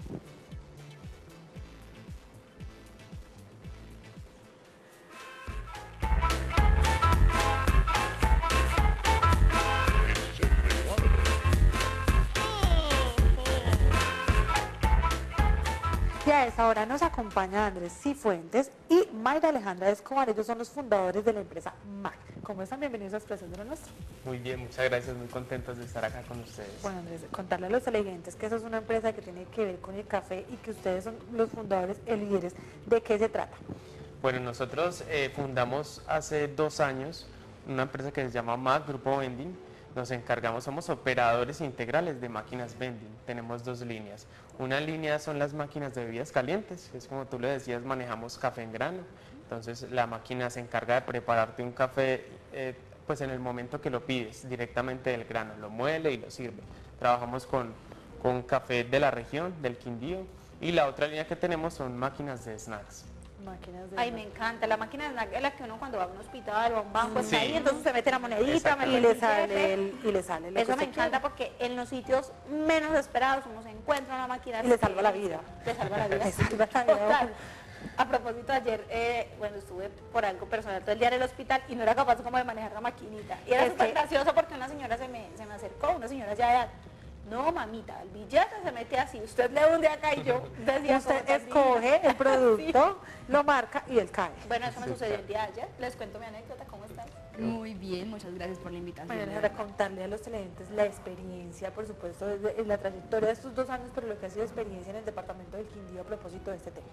Y a esa hora nos acompaña Andrés Cifuentes y Mayra Alejandra Escobar. Ellos son los fundadores de la empresa M A C. ¿Cómo están? Bienvenidos a Expresión de lo Nuestro. Muy bien, muchas gracias, muy contentos de estar acá con ustedes. Bueno, Andrés, contarle a los televidentes que eso es una empresa que tiene que ver con el café y que ustedes son los fundadores y líderes. ¿De qué se trata? Bueno, nosotros eh, fundamos hace dos años una empresa que se llama M A C, Grupo Vending. Nos encargamos, somos operadores integrales de máquinas vending. Tenemos dos líneas. Una línea son las máquinas de bebidas calientes, es como tú le decías, manejamos café en grano. Entonces la máquina se encarga de prepararte un café eh, pues en el momento que lo pides, directamente del grano, lo muele y lo sirve. Trabajamos con, con café de la región, del Quindío, y la otra línea que tenemos son máquinas de snacks. Máquinas de Ay, me encanta. La máquina de snack es la que uno cuando va a un hospital o a un banco está Sí. ahí, entonces se mete la monedita, Exacto. mete y el le sale billete. el, y le sale lo Eso que me usted encanta quiera. porque en los sitios menos esperados uno se encuentra una máquina Y le así salva la que- vida. Le salva la vida. Eso iba a cambiar. Total. A propósito, ayer, eh, bueno, estuve por algo personal todo el día en el hospital y no era capaz como de manejar la maquinita. Y era Es súper que- gracioso porque una señora se me, se me acercó, una señora ya de edad. No, mamita, el billete se mete así, usted le hunde acá y yo decía Usted como tan escoge linda. el producto, lo marca y él cae. Bueno, eso me sucedió el día de ayer. Les cuento mi anécdota, ¿cómo están? Muy bien, muchas gracias por la invitación. Bueno, de para verdad. contarle a los televidentes la experiencia, por supuesto, desde en la trayectoria de estos dos años, pero lo que ha sido experiencia en el departamento del Quindío a propósito de este tema.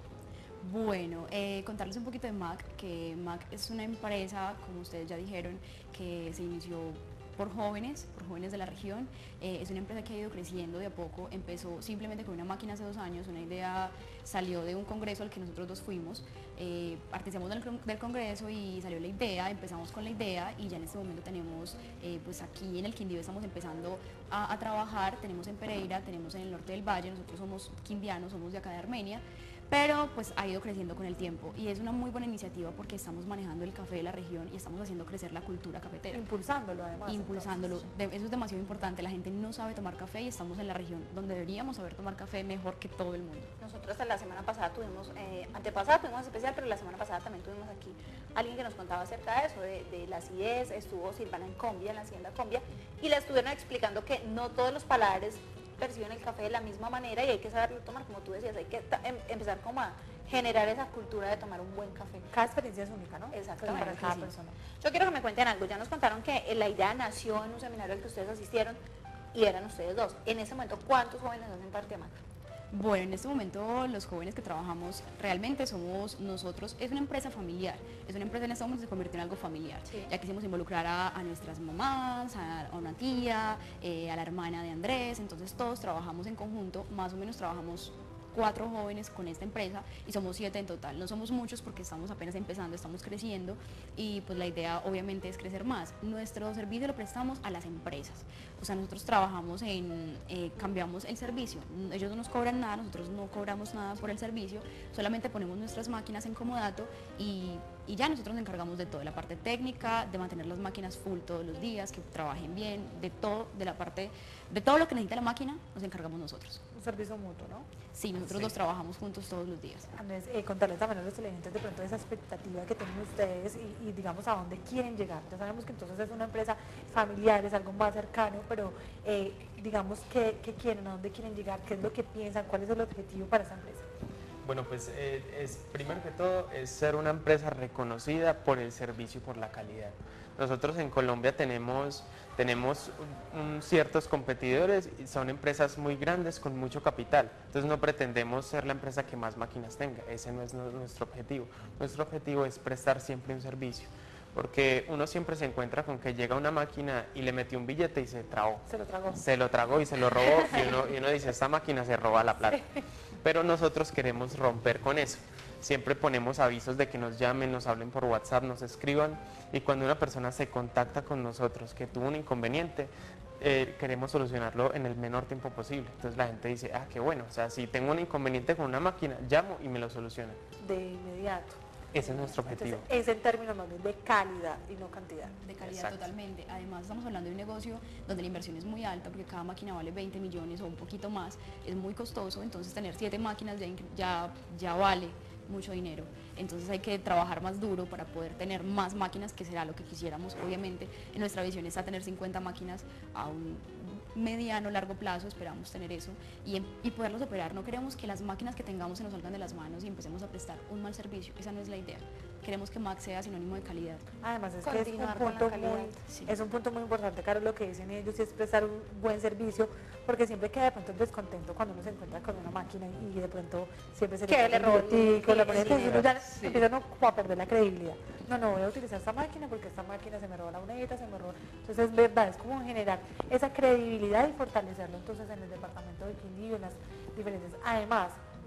Bueno, eh, contarles un poquito de M A C, que M A C es una empresa, como ustedes ya dijeron, que se inició por jóvenes, por jóvenes de la región. Eh, es una empresa que ha ido creciendo de a poco. Empezó simplemente con una máquina hace dos años, una idea salió de un congreso al que nosotros dos fuimos. Eh, participamos del, con- del congreso y salió la idea, empezamos con la idea y ya en este momento tenemos, eh, pues aquí en el Quindío estamos empezando a, a trabajar, tenemos en Pereira, tenemos en el norte del Valle, nosotros somos quindianos, somos de acá de Armenia, pero pues ha ido creciendo con el tiempo y es una muy buena iniciativa porque estamos manejando el café de la región y estamos haciendo crecer la cultura cafetera. Impulsándolo además. Impulsándolo, De- eso es demasiado importante, la gente no sabe tomar café y estamos en la región donde deberíamos saber tomar café mejor que todo el mundo. Nosotros la semana pasada tuvimos, eh, antepasada tuvimos especial, pero la semana pasada también tuvimos aquí alguien que nos contaba acerca de eso, de, de la acidez. Estuvo Silvana en Combia, en la hacienda Combia, y le estuvieron explicando que no todos los paladares perciben el café de la misma manera y hay que saberlo tomar, como tú decías, hay que ta- em- empezar como a generar esa cultura de tomar un buen café. Cada experiencia es única, ¿no? Exactamente, Para cada sí. persona. Yo quiero que me cuenten algo. Ya nos contaron que eh, la idea nació en un seminario al que ustedes asistieron y eran ustedes dos. En ese momento, ¿cuántos jóvenes hacen parte de M A C? Bueno, en este momento los jóvenes que trabajamos realmente somos nosotros, es una empresa familiar, es una empresa en este momento se convierte en algo familiar. Sí. Ya quisimos involucrar a, a nuestras mamás, a, a una tía, eh, a la hermana de Andrés, entonces todos trabajamos en conjunto, más o menos trabajamos cuatro jóvenes con esta empresa y somos siete en total. No somos muchos porque estamos apenas empezando, estamos creciendo y pues la idea obviamente es crecer más. Nuestro servicio lo prestamos a las empresas. O sea, nosotros trabajamos en, eh, cambiamos el servicio. Ellos no nos cobran nada, nosotros no cobramos nada por el servicio, solamente ponemos nuestras máquinas en comodato y, y ya nosotros nos encargamos de todo, de la parte técnica, de mantener las máquinas full todos los días, que trabajen bien, de todo, de la parte, de todo lo que necesita la máquina, nos encargamos nosotros. Un servicio mutuo, ¿no? Sí, nosotros Sí. dos trabajamos juntos todos los días. Andrés, eh, contarles también a los televidentes de pronto esa expectativa que tienen ustedes y, y digamos a dónde quieren llegar. Ya sabemos que entonces es una empresa familiar, es algo más cercano, pero eh, digamos qué, qué quieren, a dónde quieren llegar, qué es lo que piensan, cuál es el objetivo para esa empresa. Bueno, pues eh, es, primero que todo es ser una empresa reconocida por el servicio y por la calidad. Nosotros en Colombia tenemos, tenemos un- un ciertos competidores, y son empresas muy grandes con mucho capital, entonces no pretendemos ser la empresa que más máquinas tenga, ese no es nu- nuestro objetivo. Nuestro objetivo es prestar siempre un servicio, porque uno siempre se encuentra con que llega una máquina y le metió un billete y se trabó. Se lo tragó. Se lo tragó y se lo robó y uno, y uno dice, esta máquina se roba la plata. Pero nosotros queremos romper con eso. Siempre ponemos avisos de que nos llamen, nos hablen por WhatsApp, nos escriban y cuando una persona se contacta con nosotros que tuvo un inconveniente, eh, queremos solucionarlo en el menor tiempo posible. Entonces la gente dice, ah, qué bueno, o sea, si tengo un inconveniente con una máquina, llamo y me lo solucionan. De inmediato. Ese es nuestro objetivo. Entonces, es en términos más bien de calidad y no cantidad. De calidad Exacto. totalmente. Además estamos hablando de un negocio donde la inversión es muy alta porque cada máquina vale veinte millones o un poquito más, es muy costoso, entonces tener siete máquinas ya, incre- ya, ya vale mucho dinero. Entonces hay que trabajar más duro para poder tener más máquinas, que será lo que quisiéramos. Obviamente en nuestra visión está tener cincuenta máquinas a un mediano, largo plazo, esperamos tener eso y, em- y poderlos operar. No queremos que las máquinas que tengamos se nos salgan de las manos y empecemos a prestar un mal servicio. Esa no es la idea. Queremos que M A C sea sinónimo de calidad. Además es que es un Continuar con la punto calidad, muy, sí. es un punto muy importante, Caro, lo que dicen ellos y es prestar un buen servicio, porque siempre queda de pronto el descontento cuando uno se encuentra con una máquina y de pronto siempre se Que le le cae el roban, billetico, sí, la moneda, sí, entonces uno ya sí. empieza uno como a perder la credibilidad. No, no voy a utilizar esta máquina porque esta máquina se me roba la monedita, se me roba. Entonces es verdad, es como generar esa credibilidad y fortalecerlo entonces en el departamento del Quindío, en las diferentes. Además,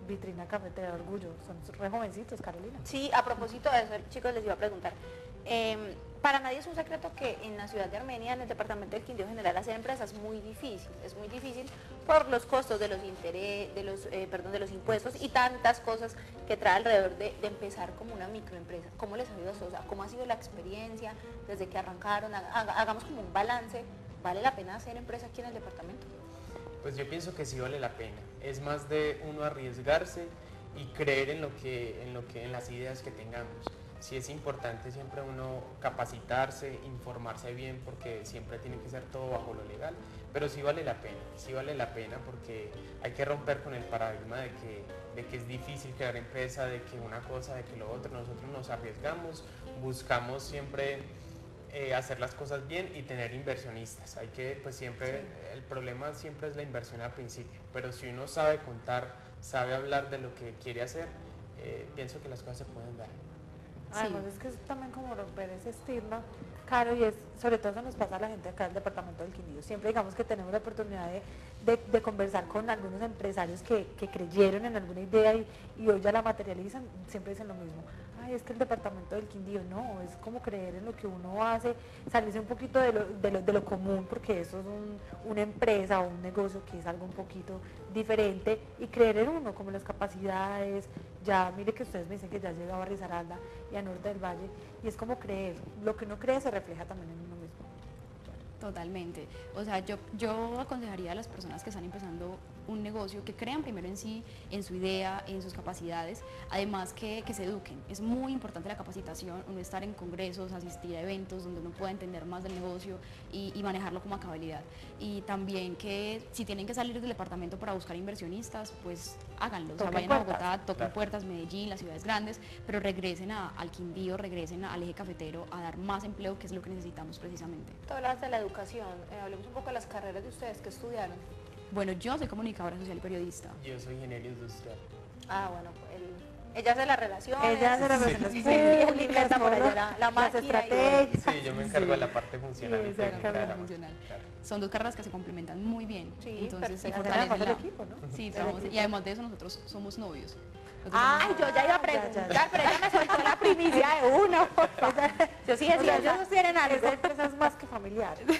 vitrina cafetera de orgullo, son re jovencitos, Carolina. Sí, a propósito de eso, chicos, les iba a preguntar. Eh, para nadie es un secreto que en la ciudad de Armenia, en el departamento del Quindío general, hacer empresas es muy difícil, es muy difícil por los costos de los interés, de los, eh, perdón, de los impuestos y tantas cosas que trae alrededor de, de empezar como una microempresa. ¿Cómo les ha ido a ustedes? O sea, ¿cómo ha sido la experiencia desde que arrancaron? Haga- Hagamos como un balance. ¿Vale la pena hacer empresa aquí en el departamento? Pues yo pienso que sí vale la pena. Es más de uno arriesgarse y creer en lo que, en lo que, en las ideas que tengamos. Sí es importante siempre uno capacitarse, informarse bien, porque siempre tiene que ser todo bajo lo legal, pero sí vale la pena, sí vale la pena porque hay que romper con el paradigma de que, de que es difícil crear empresa, de que una cosa, de que lo otro. Nosotros nos arriesgamos, buscamos siempre eh, hacer las cosas bien y tener inversionistas. Hay que, pues siempre, sí. El problema siempre es la inversión al principio, pero si uno sabe contar, sabe hablar de lo que quiere hacer, eh, pienso que las cosas se pueden dar. Además, sí. Es que es también como romper ese estigma, Caro, y es, sobre todo eso nos pasa a la gente acá del departamento del Quindío. Siempre digamos que tenemos la oportunidad de, de, de conversar con algunos empresarios que, que creyeron en alguna idea y, y hoy ya la materializan, siempre dicen lo mismo. Ay, es que el departamento del Quindío, no, es como creer en lo que uno hace, salirse un poquito de lo, de lo, de lo común, porque eso es un, una empresa o un negocio que es algo un poquito diferente, y creer en uno, como las capacidades. Ya, mire que ustedes me dicen que ya llegaba a Risaralda y a Norte del Valle, y es como creer, lo que uno cree se refleja también en uno mismo. Totalmente. O sea, yo, yo aconsejaría a las personas que están empezando un negocio que crean primero en sí, en su idea, en sus capacidades, además que, que se eduquen. Es muy importante la capacitación, uno estar en congresos, asistir a eventos donde uno pueda entender más del negocio y, y manejarlo como a cabalidad. Y también que si tienen que salir del departamento para buscar inversionistas, pues háganlo. O sea, vayan a Bogotá, toquen claro. puertas, Medellín, las ciudades grandes, pero regresen a, al Quindío, regresen al eje cafetero a dar más empleo, que es lo que necesitamos precisamente. Tú hablas de la educación, eh, hablemos un poco de las carreras de ustedes que estudiaron. Bueno, yo soy comunicadora social y periodista. Yo soy ingeniero industrial. Ah, bueno, el, ella hace las relaciones. Ella hace las relaciones sí. públicas, sí, por allá, la, la las estrategias. Sí, yo me encargo sí. de la parte funcional. Sí, y técnica, funcional. Claro. Son dos carreras que se complementan muy bien. Sí, entonces se fortalecen el equipo, ¿no? Sí, trabajamos, y además de eso nosotros somos novios. Ay, yo ya iba a preguntar, ya, ya. pero ella me soltó la primicia de uno. Yo sí decía, o sea, ellos no tienen algo. Esa empresa es más que familiar. Sí,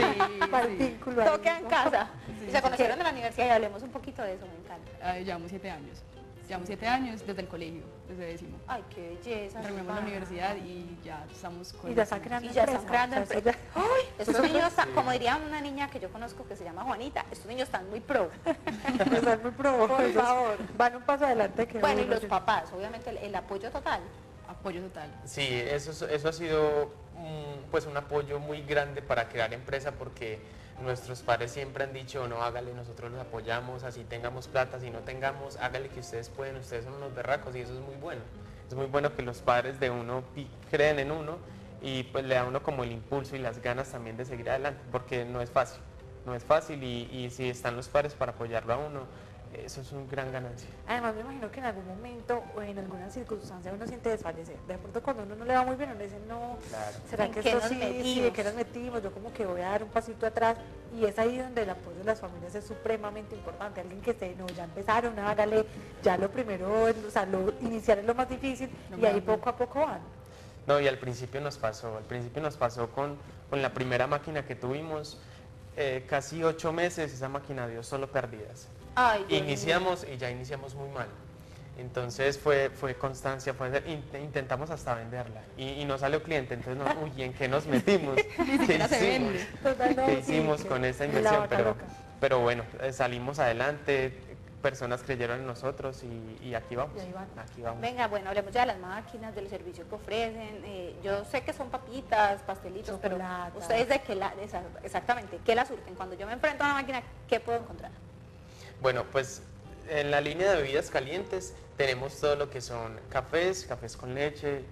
particular. Toca en casa. Sí, y se conocieron sí. en la universidad y hablemos un poquito de eso, me encanta. Ay, llevamos siete años. Llevamos siete años desde el colegio, desde décimo. Ay, qué belleza. Terminamos la universidad y ya estamos con... Y ya están creando y ya empresa. están creando o sea, empresa. Ay, estos niños, sí. como diría una niña que yo conozco que se llama Juanita, estos niños están muy pro. Están muy pro. Por favor. Van un paso adelante. Que bueno, y los papás, obviamente el, el apoyo total. Apoyo total. Sí, eso, eso ha sido un, pues un apoyo muy grande para crear empresa, porque nuestros padres siempre han dicho, no, hágale, nosotros los apoyamos, así tengamos plata, si no tengamos, hágale que ustedes pueden, ustedes son unos berracos, y eso es muy bueno. Es muy bueno que los padres de uno creen en uno y pues le da a uno como el impulso y las ganas también de seguir adelante, porque no es fácil, no es fácil y, y si están los padres para apoyarlo a uno, eso es una gran ganancia. Además me imagino que en algún momento o en alguna circunstancia uno siente desfallecer. De pronto cuando uno no le va muy bien, uno dice, no, claro. ¿será que esto sí, sí, de qué nos metimos? Yo como que voy a dar un pasito atrás. Y es ahí donde el apoyo de las familias es supremamente importante. Alguien que esté, no, ya empezaron, hágale, ya lo primero, o sea, lo iniciar es lo más difícil no, y ahí poco a poco van. No, y al principio nos pasó, al principio nos pasó con, con la primera máquina que tuvimos, eh, casi ocho meses esa máquina dio solo pérdidas. Ay, iniciamos y ya iniciamos muy mal. Entonces fue, fue constancia, fue hacer, intentamos hasta venderla y, y no salió cliente, entonces no, uy, ¿en qué nos metimos? ¿Qué hicimos, ¿Qué hicimos con esta inversión? Pero, pero bueno, salimos adelante, personas creyeron en nosotros y, y aquí vamos. Y ahí van. Aquí vamos. Venga, bueno, hablemos ya de las máquinas, del servicio que ofrecen. Eh, yo sé que son papitas, pastelitos, chocolate. Pero ustedes de qué la, exactamente, ¿qué la surten? Cuando yo me enfrento a una máquina, ¿qué puedo encontrar? Bueno, pues en la línea de bebidas calientes tenemos todo lo que son cafés, cafés con leche,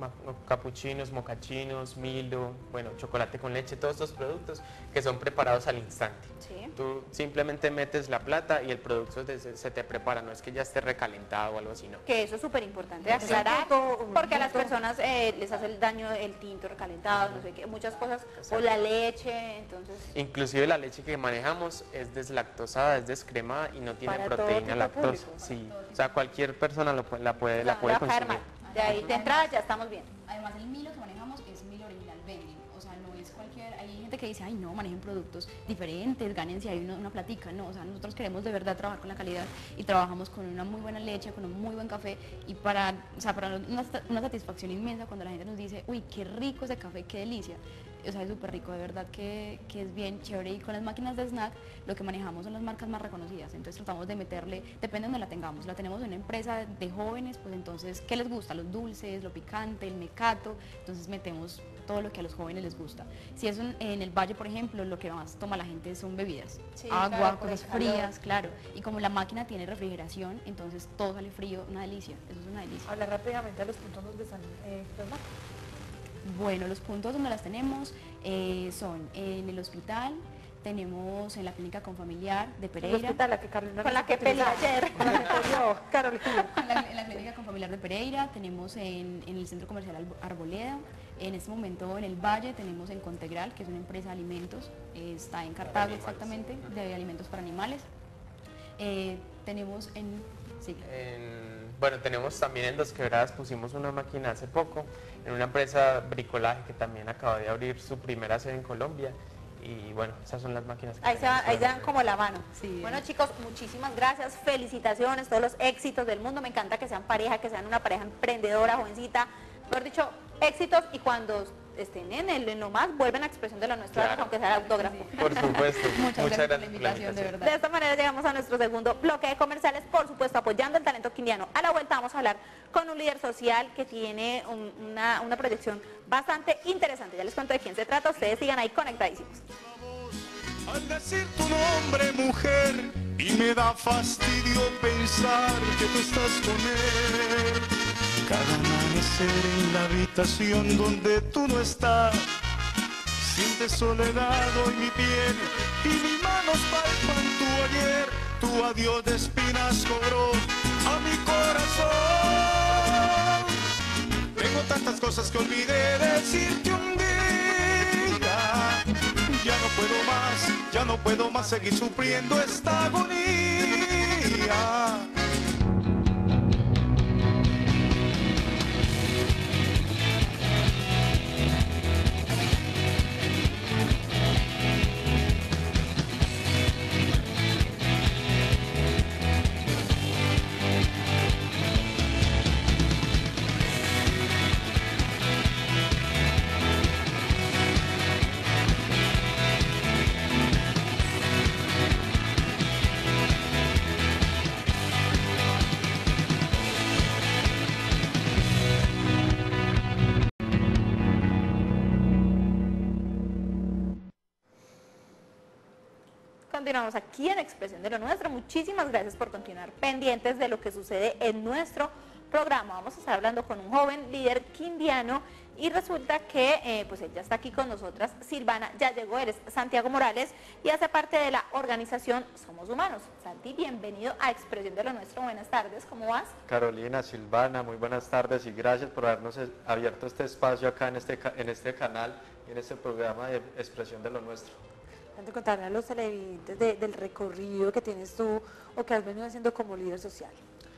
ma- capuchinos, mocachinos, Milo, bueno, chocolate con leche, todos estos productos que son preparados al instante. Sí. Tú simplemente metes la plata y el producto se, se te prepara, no es que ya esté recalentado o algo así, ¿no? Que eso es súper importante aclarar, porque a las personas eh, les hace el daño el tinto recalentado, no sé qué, muchas cosas, o la leche, entonces... Inclusive la leche que manejamos es deslactosada, es descremada y no tiene Para todo proteína tipo de lactosa. público. Sí, o sea, cualquier persona lo, pu- la puede, la no puede le va a caer consumir. mal. De ahí de entrada ya estamos bien. Además, el Milo que manejamos es Milo original vending, o sea, no es cualquier, hay gente que dice, ay no, manejen productos diferentes, ganen si hay una, una platica, no, o sea, nosotros queremos de verdad trabajar con la calidad y trabajamos con una muy buena leche, con un muy buen café y para, o sea, para una, una satisfacción inmensa cuando la gente nos dice, uy, qué rico ese café, qué delicia. O sea, es súper rico, de verdad que, que es bien chévere. Y con las máquinas de snack, lo que manejamos son las marcas más reconocidas. Entonces tratamos de meterle, depende de donde la tengamos. La tenemos en una empresa de jóvenes, pues entonces, ¿qué les gusta? Los dulces, lo picante, el mecato. Entonces metemos todo lo que a los jóvenes les gusta. Si es un- en el valle, por ejemplo, lo que más toma la gente son bebidas. Sí, Agua, claro, por el cosas calor. frías, claro. Y como la máquina tiene refrigeración, entonces todo sale frío, una delicia. Eso es una delicia. Hablar rápidamente a los puntos donde están eh, las marcas. Bueno, los puntos donde las tenemos eh, son en el hospital, tenemos en la clínica Confamiliar de El Pereira, hospital, la que Carolina Con nos la que peleé utilizaba. ayer. Con la que peleó Carolina. en la, en la clínica Confamiliar de Pereira, tenemos en, en el Centro Comercial Albo- Arboleda, en este momento en el Valle tenemos en Contegral, que es una empresa de alimentos, eh, está en Cartago exactamente, de alimentos para animales. Eh, tenemos en... sí. En- bueno, tenemos también en Dos Quebradas, pusimos una máquina hace poco, en una empresa bricolaje que también acaba de abrir su primera sede en Colombia. Y bueno, esas son las máquinas que Ahí se, va- tenemos ahí se dan para- como la mano. Sí. Bueno chicos, muchísimas gracias, felicitaciones, todos los éxitos del mundo. Me encanta que sean pareja, que sean una pareja emprendedora, jovencita. Mejor dicho, éxitos y cuando estén en el en lo más, vuelven a Expresión de lo Nuestro, Claro. aunque sea autógrafo. Por supuesto. Muchas, gracias por la invitación, de invitación. verdad. De esta manera llegamos a nuestro segundo bloque de comerciales, por supuesto apoyando el talento quindiano. A la vuelta vamos a hablar con un líder social que tiene un- una, una proyección bastante interesante. Ya les cuento de quién se trata, ustedes sigan ahí conectadísimos. Al decir tu nombre, mujer, y me da fastidio pensar que tú estás con él. Cada amanecer en la habitación donde tú no estás, sientes soledad hoy mi piel y mis manos palpan tu ayer. Tu adiós de espinas cobró a mi corazón. Tengo tantas cosas que olvidé decirte un día. Ya no puedo más, ya no puedo más seguir sufriendo esta agonía. Continuamos aquí en Expresión de lo Nuestro. Muchísimas gracias por continuar pendientes de lo que sucede en nuestro programa. Vamos a estar hablando con un joven líder quindiano y resulta que eh, pues él ya está aquí con nosotras. Silvana ya llegó, él es Santiago Morales y hace parte de la organización Somos Humanos. Santi, bienvenido a Expresión de lo Nuestro. Buenas tardes, ¿cómo vas? Carolina, Silvana, muy buenas tardes y gracias por habernos eh, abierto este espacio acá en este, ca- en este canal y en este programa de Expresión de lo Nuestro. Antes de contarle a los televidentes de- del recorrido que tienes tú o que has venido haciendo como líder social.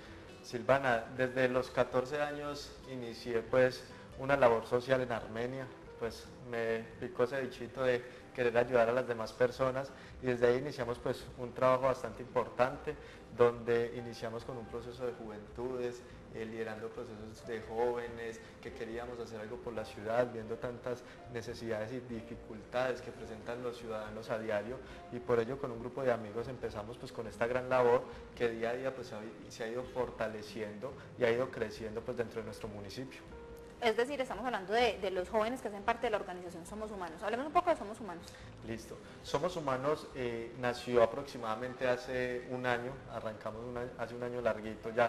Silvana, desde los catorce años inicié pues una labor social en Armenia, pues me picó ese bichito de querer ayudar a las demás personas y desde ahí iniciamos pues un trabajo bastante importante donde iniciamos con un proceso de juventudes, eh, liderando procesos de jóvenes que queríamos hacer algo por la ciudad, viendo tantas necesidades y dificultades que presentan los ciudadanos a diario y por ello con un grupo de amigos empezamos pues con esta gran labor que día a día pues se ha, se ha ido fortaleciendo y ha ido creciendo pues dentro de nuestro municipio. Es decir, estamos hablando de, de los jóvenes que hacen parte de la organización Somos Humanos. Hablemos un poco de Somos Humanos. Listo. Somos Humanos eh, nació aproximadamente hace un año, arrancamos un año- hace un año larguito ya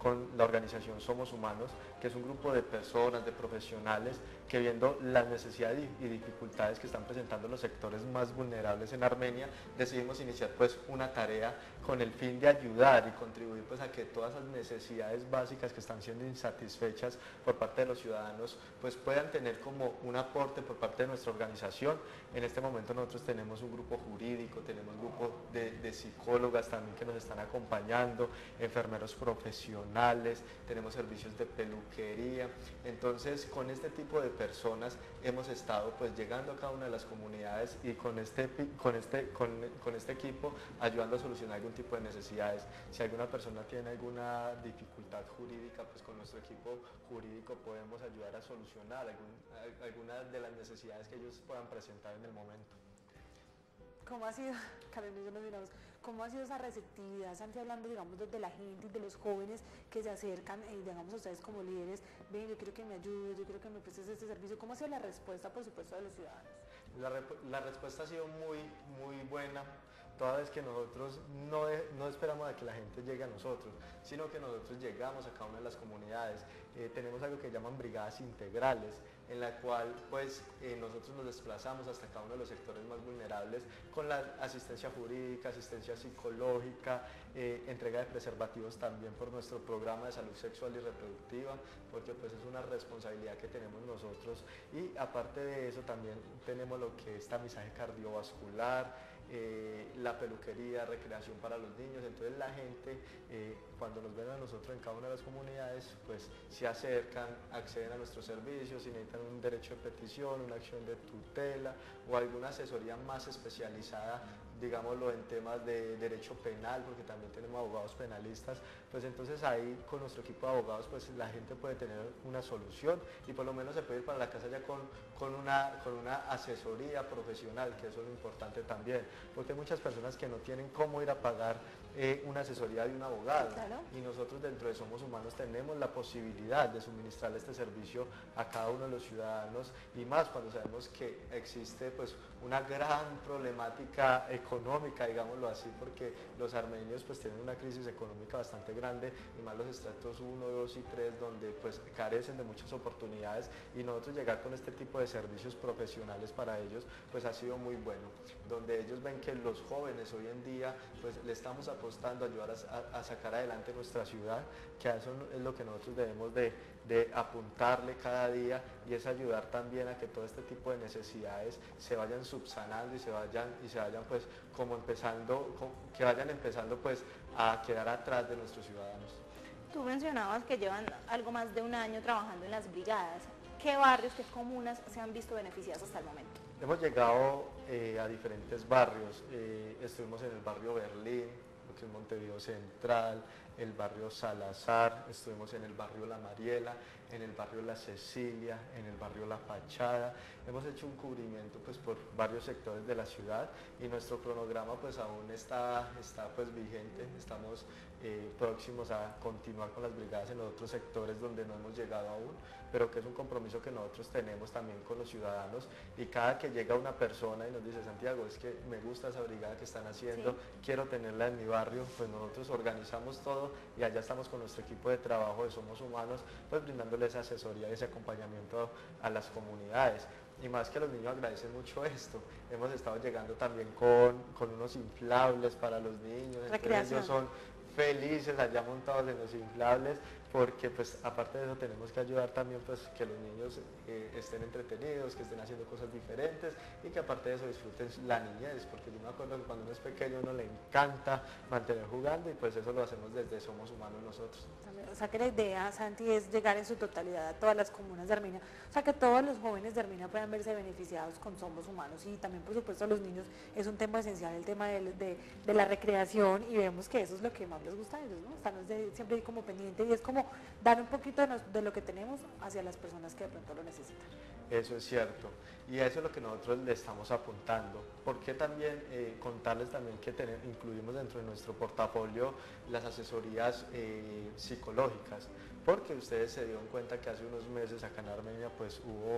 con la organización Somos Humanos, que es un grupo de personas, de profesionales, que viendo las necesidades y dificultades que están presentando los sectores más vulnerables en Armenia, decidimos iniciar pues una tarea con el fin de ayudar y contribuir pues a que todas esas necesidades básicas que están siendo insatisfechas por parte de los ciudadanos pues puedan tener como un aporte por parte de nuestra organización. En este momento nosotros tenemos un grupo jurídico, tenemos un grupo de, de psicólogas también que nos están acompañando, enfermeros profesionales, tenemos servicios de peluquería. Entonces con este tipo de personas hemos estado pues llegando a cada una de las comunidades y con este, con este, con, con este equipo ayudando a solucionar algún tipo de necesidades. Si alguna persona tiene alguna dificultad jurídica, pues con nuestro equipo jurídico podemos ayudar a solucionar algún, algunas de las necesidades que ellos puedan presentar en el momento. ¿Cómo ha sido, Karen, y yo nos miramos, cómo ha sido esa receptividad, Santi, hablando, digamos, de la gente y de los jóvenes que se acercan, eh, digamos, a ustedes como líderes, ven, yo quiero que me ayudes, yo quiero que me prestes este servicio? ¿Cómo ha sido la respuesta, por supuesto, de los ciudadanos? La, la respuesta ha sido muy, muy buena, toda vez que nosotros no, de, no esperamos a que la gente llegue a nosotros, sino que nosotros llegamos a cada una de las comunidades. Eh, tenemos algo que llaman brigadas integrales, en la cual pues eh, nosotros nos desplazamos hasta cada uno de los sectores más vulnerables con la asistencia jurídica, asistencia psicológica, eh, entrega de preservativos también por nuestro programa de salud sexual y reproductiva, porque pues es una responsabilidad que tenemos nosotros, y aparte de eso también tenemos lo que es tamizaje cardiovascular, Eh, la peluquería, recreación para los niños. Entonces la gente eh, cuando nos ven a nosotros en cada una de las comunidades pues se acercan, acceden a nuestros servicios, si necesitan un derecho de petición, una acción de tutela o alguna asesoría más especializada, digámoslo en temas de derecho penal, porque también tenemos abogados penalistas, pues entonces ahí con nuestro equipo de abogados pues la gente puede tener una solución y por lo menos se puede ir para la casa ya con, con, una, con una asesoría profesional, que eso es lo importante también, porque hay muchas personas que no tienen cómo ir a pagar eh, una asesoría de un abogado, claro. Y nosotros dentro de Somos Humanos tenemos la posibilidad de suministrar este servicio a cada uno de los ciudadanos, y más cuando sabemos que existe pues una gran problemática económica, digámoslo así, porque los armenios pues tienen una crisis económica bastante grande, y más los estratos uno, dos y tres, donde pues carecen de muchas oportunidades, y nosotros llegar con este tipo de servicios profesionales para ellos pues ha sido muy bueno, donde ellos ven que los jóvenes hoy en día pues le estamos apostando a ayudar a, a, a sacar adelante nuestra ciudad, que a eso es lo que nosotros debemos de, de apuntarle cada día, y es ayudar también a que todo este tipo de necesidades se vayan subsanando y se vayan, y se vayan pues como empezando, que vayan empezando pues a quedar atrás de nuestros ciudadanos. Tú mencionabas que llevan algo más de un año trabajando en las brigadas. ¿Qué barrios, qué comunas se han visto beneficiadas hasta el momento? Hemos llegado eh, a diferentes barrios, eh, estuvimos en el barrio Berlín, lo que es Montevideo Central, el barrio Salazar, estuvimos en el barrio La Mariela, en el barrio La Cecilia, en el barrio La Fachada. Hemos hecho un cubrimiento pues por varios sectores de la ciudad, y nuestro cronograma pues aún está, está pues vigente. Estamos eh, próximos a continuar con las brigadas en los otros sectores donde no hemos llegado aún, pero que es un compromiso que nosotros tenemos también con los ciudadanos, y cada que llega una persona y nos dice: Santiago, es que me gusta esa brigada que están haciendo, sí, quiero tenerla en mi barrio, pues nosotros organizamos todo, y allá estamos con nuestro equipo de trabajo de Somos Humanos pues brindándole esa asesoría y ese acompañamiento a las comunidades. Y más que los niños agradecen mucho esto, hemos estado llegando también con, con unos inflables para los niños, entonces ellos son felices allá montados en los inflables, porque pues aparte de eso tenemos que ayudar también pues que los niños eh, estén entretenidos, que estén haciendo cosas diferentes, y que aparte de eso disfruten la niñez, porque yo me acuerdo que cuando uno es pequeño a uno le encanta mantener jugando, y pues eso lo hacemos desde Somos Humanos nosotros. O sea que la idea, Santi, es llegar en su totalidad a todas las comunas de Armenia, o sea que todos los jóvenes de Armenia puedan verse beneficiados con Somos Humanos, y también por supuesto a los niños es un tema esencial, el tema de, de, de la recreación, y vemos que eso es lo que más les gusta a ellos, ¿no? Están siempre como pendientes, y es como dar un poquito de, nos, de lo que tenemos hacia las personas que de pronto lo necesitan. Eso es cierto, y eso es lo que nosotros le estamos apuntando. Porque también eh, contarles también que tenemos, incluimos dentro de nuestro portafolio las asesorías eh, psicológicas, porque ustedes se dieron cuenta que hace unos meses acá en Armenia pues hubo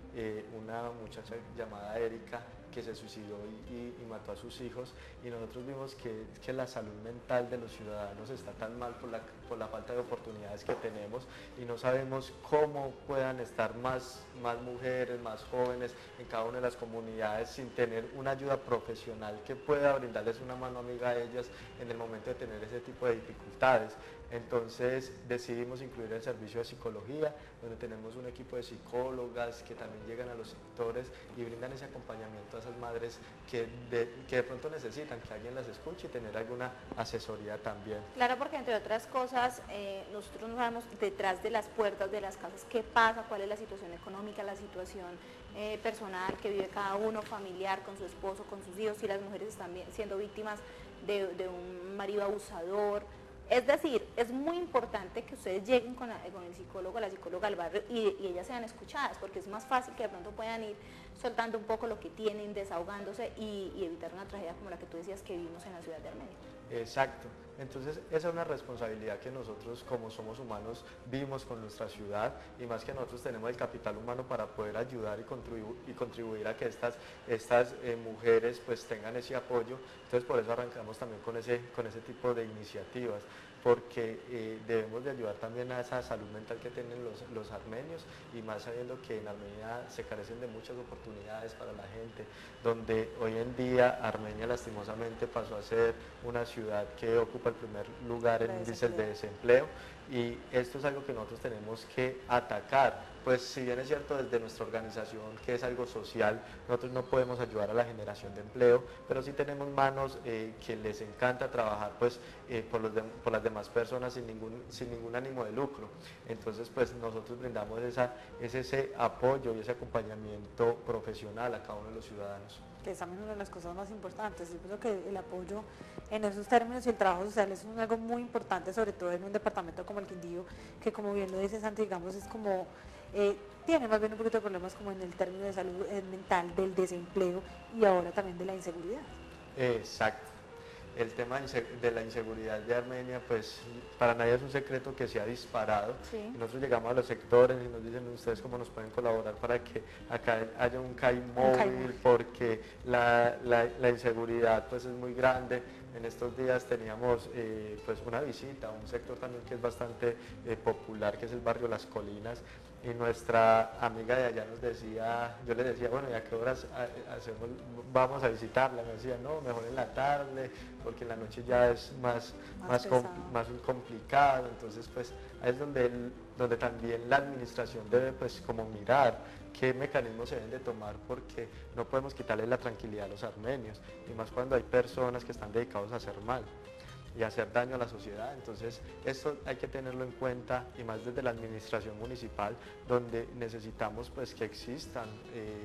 eh, una muchacha llamada Erika que se suicidó y, y, y mató a sus hijos, y nosotros vimos que, que la salud mental de los ciudadanos está tan mal por la, por la falta de oportunidades que tenemos, y no sabemos cómo puedan estar más, más mujeres, más jóvenes en cada una de las comunidades sin tener una ayuda profesional que pueda brindarles una mano amiga a ellas en el momento de tener ese tipo de dificultades. Entonces decidimos incluir el servicio de psicología, donde tenemos un equipo de psicólogas que también llegan a los sectores y brindan ese acompañamiento a esas madres que de, que de pronto necesitan que alguien las escuche y tener alguna asesoría también. Claro, porque entre otras cosas, eh, nosotros no sabemos detrás de las puertas de las casas qué pasa, cuál es la situación económica, la situación eh, personal que vive cada uno, familiar, con su esposo, con sus hijos, si las mujeres están bien, siendo víctimas de, de un marido abusador. Es decir, es muy importante que ustedes lleguen con, la, con el psicólogo, la psicóloga al barrio y, y ellas sean escuchadas, porque es más fácil que de pronto puedan ir soltando un poco lo que tienen, desahogándose y, y evitar una tragedia como la que tú decías que vivimos en la ciudad de Armenia. Exacto. Entonces esa es una responsabilidad que nosotros como somos humanos vimos con nuestra ciudad, y más que nosotros tenemos el capital humano para poder ayudar y contribu y contribuir a que estas, estas eh, mujeres pues tengan ese apoyo. Entonces por eso arrancamos también con ese, con ese tipo de iniciativas, porque eh, debemos de ayudar también a esa salud mental que tienen los, los armenios, y más sabiendo que en Armenia se carecen de muchas oportunidades para la gente, donde hoy en día Armenia lastimosamente pasó a ser una ciudad que ocupa el primer lugar en índices de desempleo, y esto es algo que nosotros tenemos que atacar. Pues si bien es cierto desde nuestra organización que es algo social, nosotros no podemos ayudar a la generación de empleo, pero sí tenemos manos eh, que les encanta trabajar pues eh, por, los de, por las demás personas sin ningún, sin ningún ánimo de lucro. Entonces pues nosotros brindamos esa, ese, ese apoyo y ese acompañamiento profesional a cada uno de los ciudadanos. Que es también una de las cosas más importantes. Yo pienso que el apoyo en esos términos y el trabajo social es un, algo muy importante, sobre todo en un departamento como el Quindío, que como bien lo dice Santi, digamos, es como, eh, tiene más bien un poquito de problemas como en el término de salud eh, mental, del desempleo y ahora también de la inseguridad. Exacto. El tema de la inseguridad de Armenia, pues para nadie es un secreto que se ha disparado. Sí. Y nosotros llegamos a los sectores y nos dicen ustedes cómo nos pueden colaborar para que acá haya un C A I móvil, porque la, la, la inseguridad pues es muy grande. En estos días teníamos eh, pues una visita a un sector también que es bastante eh, popular, que es el barrio Las Colinas, y nuestra amiga de allá nos decía, yo le decía, bueno, ¿y a qué horas hacemos, vamos a visitarla? Me decía, no, mejor en la tarde, porque en la noche ya es más, más, más, más complicado. Entonces pues ahí es donde, el, donde también la administración debe pues como mirar qué mecanismos se deben de tomar, porque no podemos quitarle la tranquilidad a los armenios, y más cuando hay personas que están dedicados a hacer mal y hacer daño a la sociedad. Entonces esto hay que tenerlo en cuenta, y más desde la administración municipal, donde necesitamos pues que existan, eh,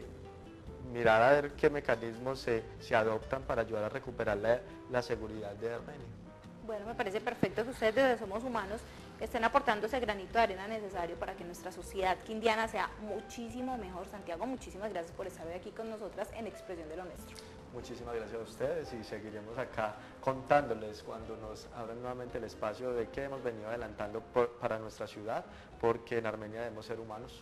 mirar a ver qué mecanismos se, se adoptan para ayudar a recuperar la, la seguridad de Armenia. Bueno, me parece perfecto que ustedes desde Somos Humanos estén aportando ese granito de arena necesario para que nuestra sociedad quindiana sea muchísimo mejor. Santiago, muchísimas gracias por estar hoy aquí con nosotras en Expresión de lo Nuestro. Muchísimas gracias a ustedes, y seguiremos acá contándoles cuando nos abran nuevamente el espacio de qué hemos venido adelantando por, para nuestra ciudad, porque en Armenia debemos ser humanos.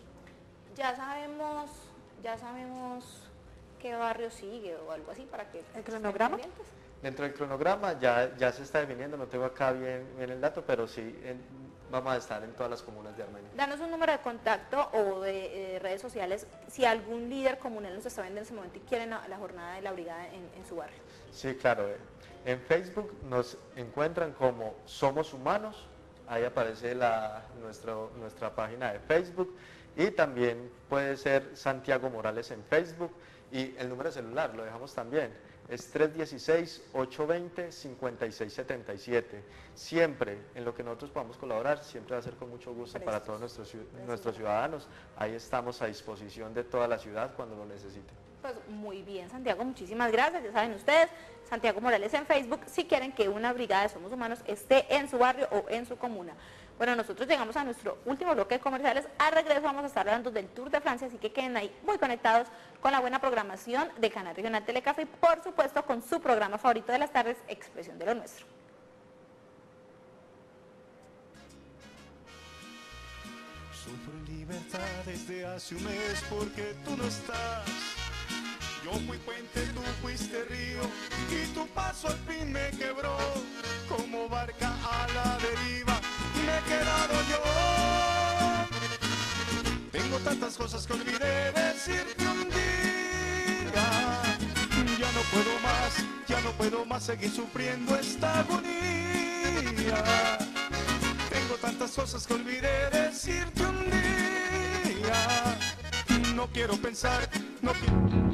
Ya sabemos, ya sabemos qué barrio sigue o algo así para que... ¿El cronograma? Dentro del cronograma ya, ya se está definiendo, no tengo acá bien, bien el dato, pero sí en, vamos a estar en todas las comunas de Armenia. Danos un número de contacto o de eh, redes sociales si algún líder comunal nos está viendo en ese momento y quiere la, la jornada de la brigada en, en su barrio. Sí, claro. En Facebook nos encuentran como Somos Humanos, ahí aparece la, nuestro, nuestra página de Facebook, y también puede ser Santiago Morales en Facebook, y el número de celular lo dejamos también. Es tres uno seis, ocho dos cero, cinco seis siete siete. Siempre en lo que nosotros podamos colaborar, siempre va a ser con mucho gusto para todos nuestros, nuestros ciudadanos. Ahí estamos a disposición de toda la ciudad cuando lo necesiten. Pues muy bien, Santiago, muchísimas gracias. Ya saben ustedes, Santiago Morales en Facebook, si quieren que una brigada de Somos Humanos esté en su barrio o en su comuna. Bueno, nosotros llegamos a nuestro último bloque de comerciales. Al regreso vamos a estar hablando del Tour de Francia, así que queden ahí muy conectados con la buena programación de Canal Regional Telecafé y por supuesto con su programa favorito de las tardes, Expresión de lo Nuestro. Sopra libertad desde hace un mes porque tú no estás. Yo fui puente, tú fuiste río y tu paso al fin me quebró. Como barca a la deriva me he quedado yo. Tengo tantas cosas que olvidé decirte un día. Ya no puedo más, ya no puedo más seguir sufriendo esta agonía. Tengo tantas cosas que olvidé decirte un día. No quiero pensar, no quiero...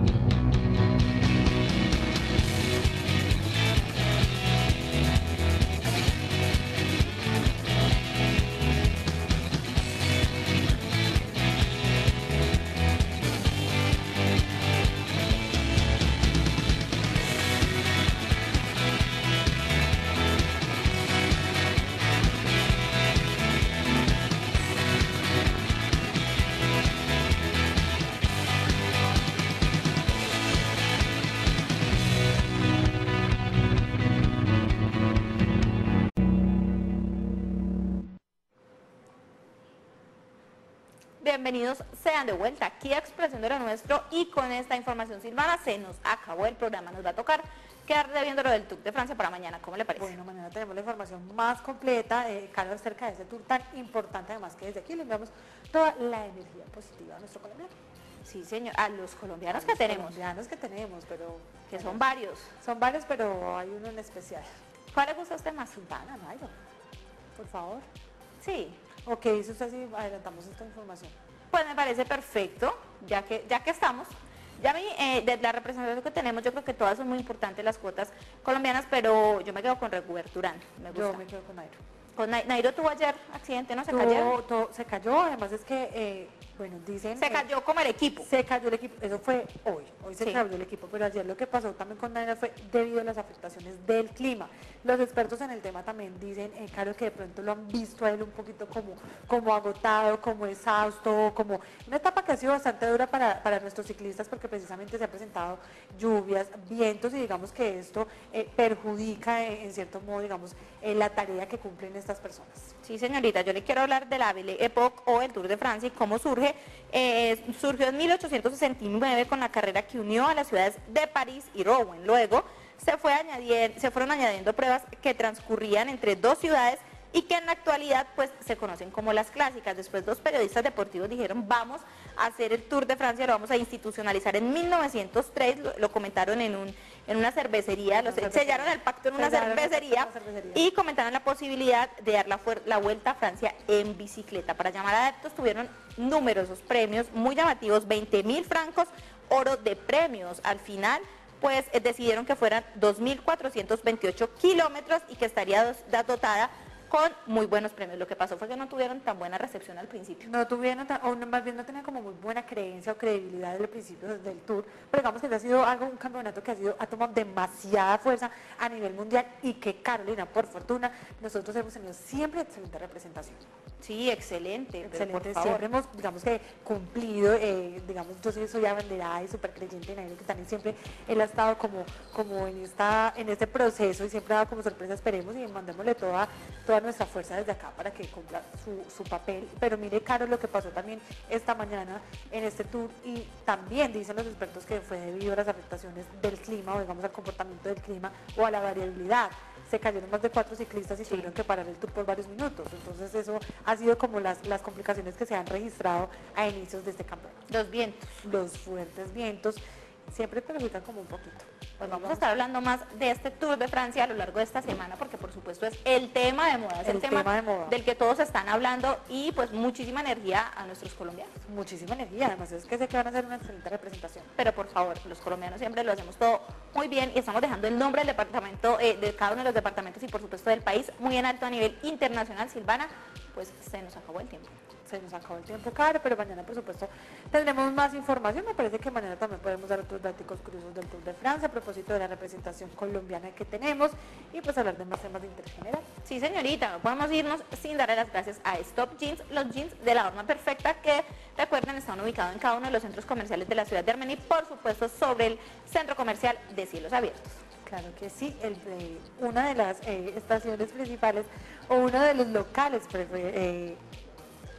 Bienvenidos sean de vuelta aquí a Expresión de lo Nuestro, y con esta información, Silvana, se nos acabó el programa. Nos va a tocar quedar debiendo lo del Tour de Francia para mañana. ¿Cómo le parece? Bueno, mañana tenemos la información más completa, eh, Carlos, acerca de ese tour tan importante, además que desde aquí le enviamos toda la energía positiva a nuestro colombiano. Sí, señor, a los colombianos A que los tenemos, colombianos que tenemos, pero... que son varios. Son varios, pero hay uno en especial. ¿Cuál le gusta a usted más? Silvana, Nairo, por favor. Sí. Ok, dice usted si adelantamos esta información. Pues me parece perfecto, ya que, ya que estamos. Ya a mí, eh, de la representación que tenemos, yo creo que todas son muy importantes las cuotas colombianas, pero yo me quedo con Rigoberto Urán. Me gusta. Yo me quedo con Nairo. Con Nai- Nairo tuvo ayer accidente, ¿no? Se Tuvo- cayó. tuvo- se cayó, además es que, eh, bueno, dicen... Se eh, cayó como el equipo. Se cayó el equipo, eso fue hoy, hoy se Sí. cayó el equipo, pero ayer lo que pasó también con Nairo fue debido a las afectaciones del clima. Los expertos en el tema también dicen, eh, claro, que de pronto lo han visto a él un poquito como, como agotado, como exhausto, como una etapa que ha sido bastante dura para, para nuestros ciclistas, porque precisamente se han presentado lluvias, vientos, y digamos que esto eh, perjudica eh, en cierto modo, digamos, eh, la tarea que cumplen estas personas. Sí, señorita, yo le quiero hablar de la Belle Époque o el Tour de Francia y cómo surge. Eh, surgió en mil ochocientos sesenta y nueve con la carrera que unió a las ciudades de París y Rouen. Luego se, fue añadir, se fueron añadiendo pruebas que transcurrían entre dos ciudades y que en la actualidad pues se conocen como las clásicas. Después dos periodistas deportivos dijeron, vamos a hacer el Tour de Francia, lo vamos a institucionalizar en mil novecientos tres, lo, lo comentaron en un en una cervecería, los, sellaron el pacto en una Sellaron el pacto en cervecería, una cervecería. y comentaron la posibilidad de dar la, fuer- la vuelta a Francia en bicicleta. Para llamar a adeptos tuvieron numerosos premios muy llamativos, veinte mil francos, oro de premios. Al final pues eh, decidieron que fueran dos mil cuatrocientos veintiocho kilómetros y que estaría dos- da- dotada con muy buenos premios. Lo que pasó fue que no tuvieron tan buena recepción al principio. No tuvieron, ta- o no, más bien no tenían como muy buena creencia o credibilidad desde el principio del Tour, pero digamos que ha sido algo, un campeonato que ha sido, ha tomado demasiada fuerza a nivel mundial, y que, Carolina, por fortuna, nosotros hemos tenido siempre excelente representación. Sí, excelente, pero Excelente, por favor. siempre hemos, digamos que, cumplido, eh, digamos, yo soy, soy abanderada y súper creyente en Nairo, que también siempre él ha estado como, como en esta, en este proceso, y siempre ha dado como sorpresa. Esperemos y mandémosle toda, toda nuestra fuerza desde acá para que cumpla su, su papel. Pero mire, Caro, lo que pasó también esta mañana en este Tour, y también dicen los expertos que fue debido a las afectaciones del clima, o digamos al comportamiento del clima o a la variabilidad. Se cayeron más de cuatro ciclistas y Sí. tuvieron que parar el Tour por varios minutos. Entonces eso ha sido como las, las complicaciones que se han registrado a inicios de este campeonato. Los vientos. Los fuertes vientos siempre perjudican como un poquito. Pues vamos a estar hablando más de este Tour de Francia a lo largo de esta semana, porque por supuesto es el tema de moda, es el, El tema, tema de moda. del que todos están hablando, y pues muchísima energía a nuestros colombianos. Muchísima energía, además es que sé que van a hacer una excelente representación. Pero por favor, los colombianos siempre lo hacemos todo muy bien, y estamos dejando el nombre del departamento, eh, de cada uno de los departamentos y por supuesto del país muy en alto a nivel internacional. Silvana, pues se nos acabó el tiempo. Se nos acabó el tiempo, Caro, pero mañana, por supuesto, tendremos más información. Me parece que mañana también podemos dar otros datos curiosos del Tour de Francia a propósito de la representación colombiana que tenemos, y pues hablar de más temas de interés general. Sí, señorita, no podemos irnos sin darle las gracias a Stop Jeans, los jeans de la forma perfecta, que recuerden están ubicados en cada uno de los centros comerciales de la ciudad de Armenia, y por supuesto sobre el centro comercial de Cielos Abiertos. Claro que sí, el, eh, una de las eh, estaciones principales, o uno de los locales prefe- eh,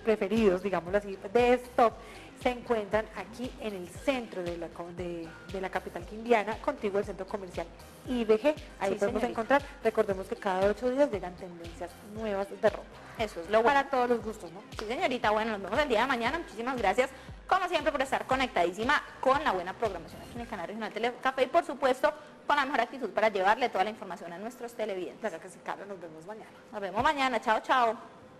preferidos, digámoslo así, de Stop, se encuentran aquí en el centro de la, de, de la capital quindiana, contigo el centro comercial I B G. Ahí Sí, podemos señorita. encontrar, recordemos que cada ocho días llegan tendencias nuevas de ropa. Eso es lo bueno. Para todos los gustos, ¿no? Sí, señorita, bueno, nos vemos el día de mañana. Muchísimas gracias, como siempre, por estar conectadísima con la buena programación aquí en el canal regional Telecafé y, por supuesto, con la mejor actitud para llevarle toda la información a nuestros televidentes. Claro que sí, Carlos, nos vemos mañana. Nos vemos mañana. Chao, chao.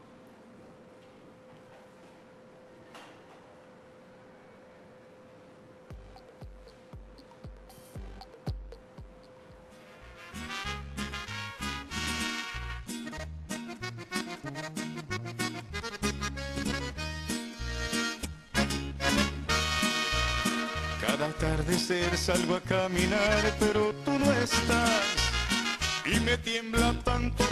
Cada atardecer salgo a caminar, pero tú no estás y me tiembla tanto.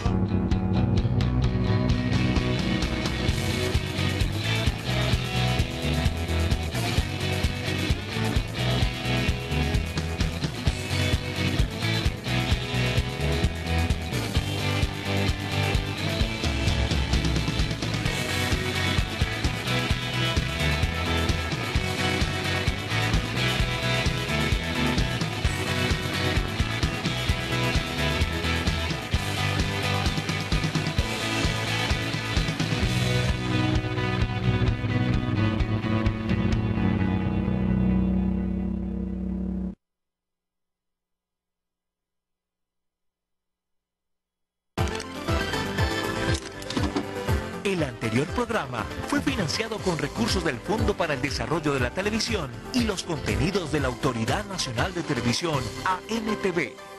El anterior programa fue financiado con recursos del Fondo para el Desarrollo de la Televisión y los contenidos de la Autoridad Nacional de Televisión, A N T V.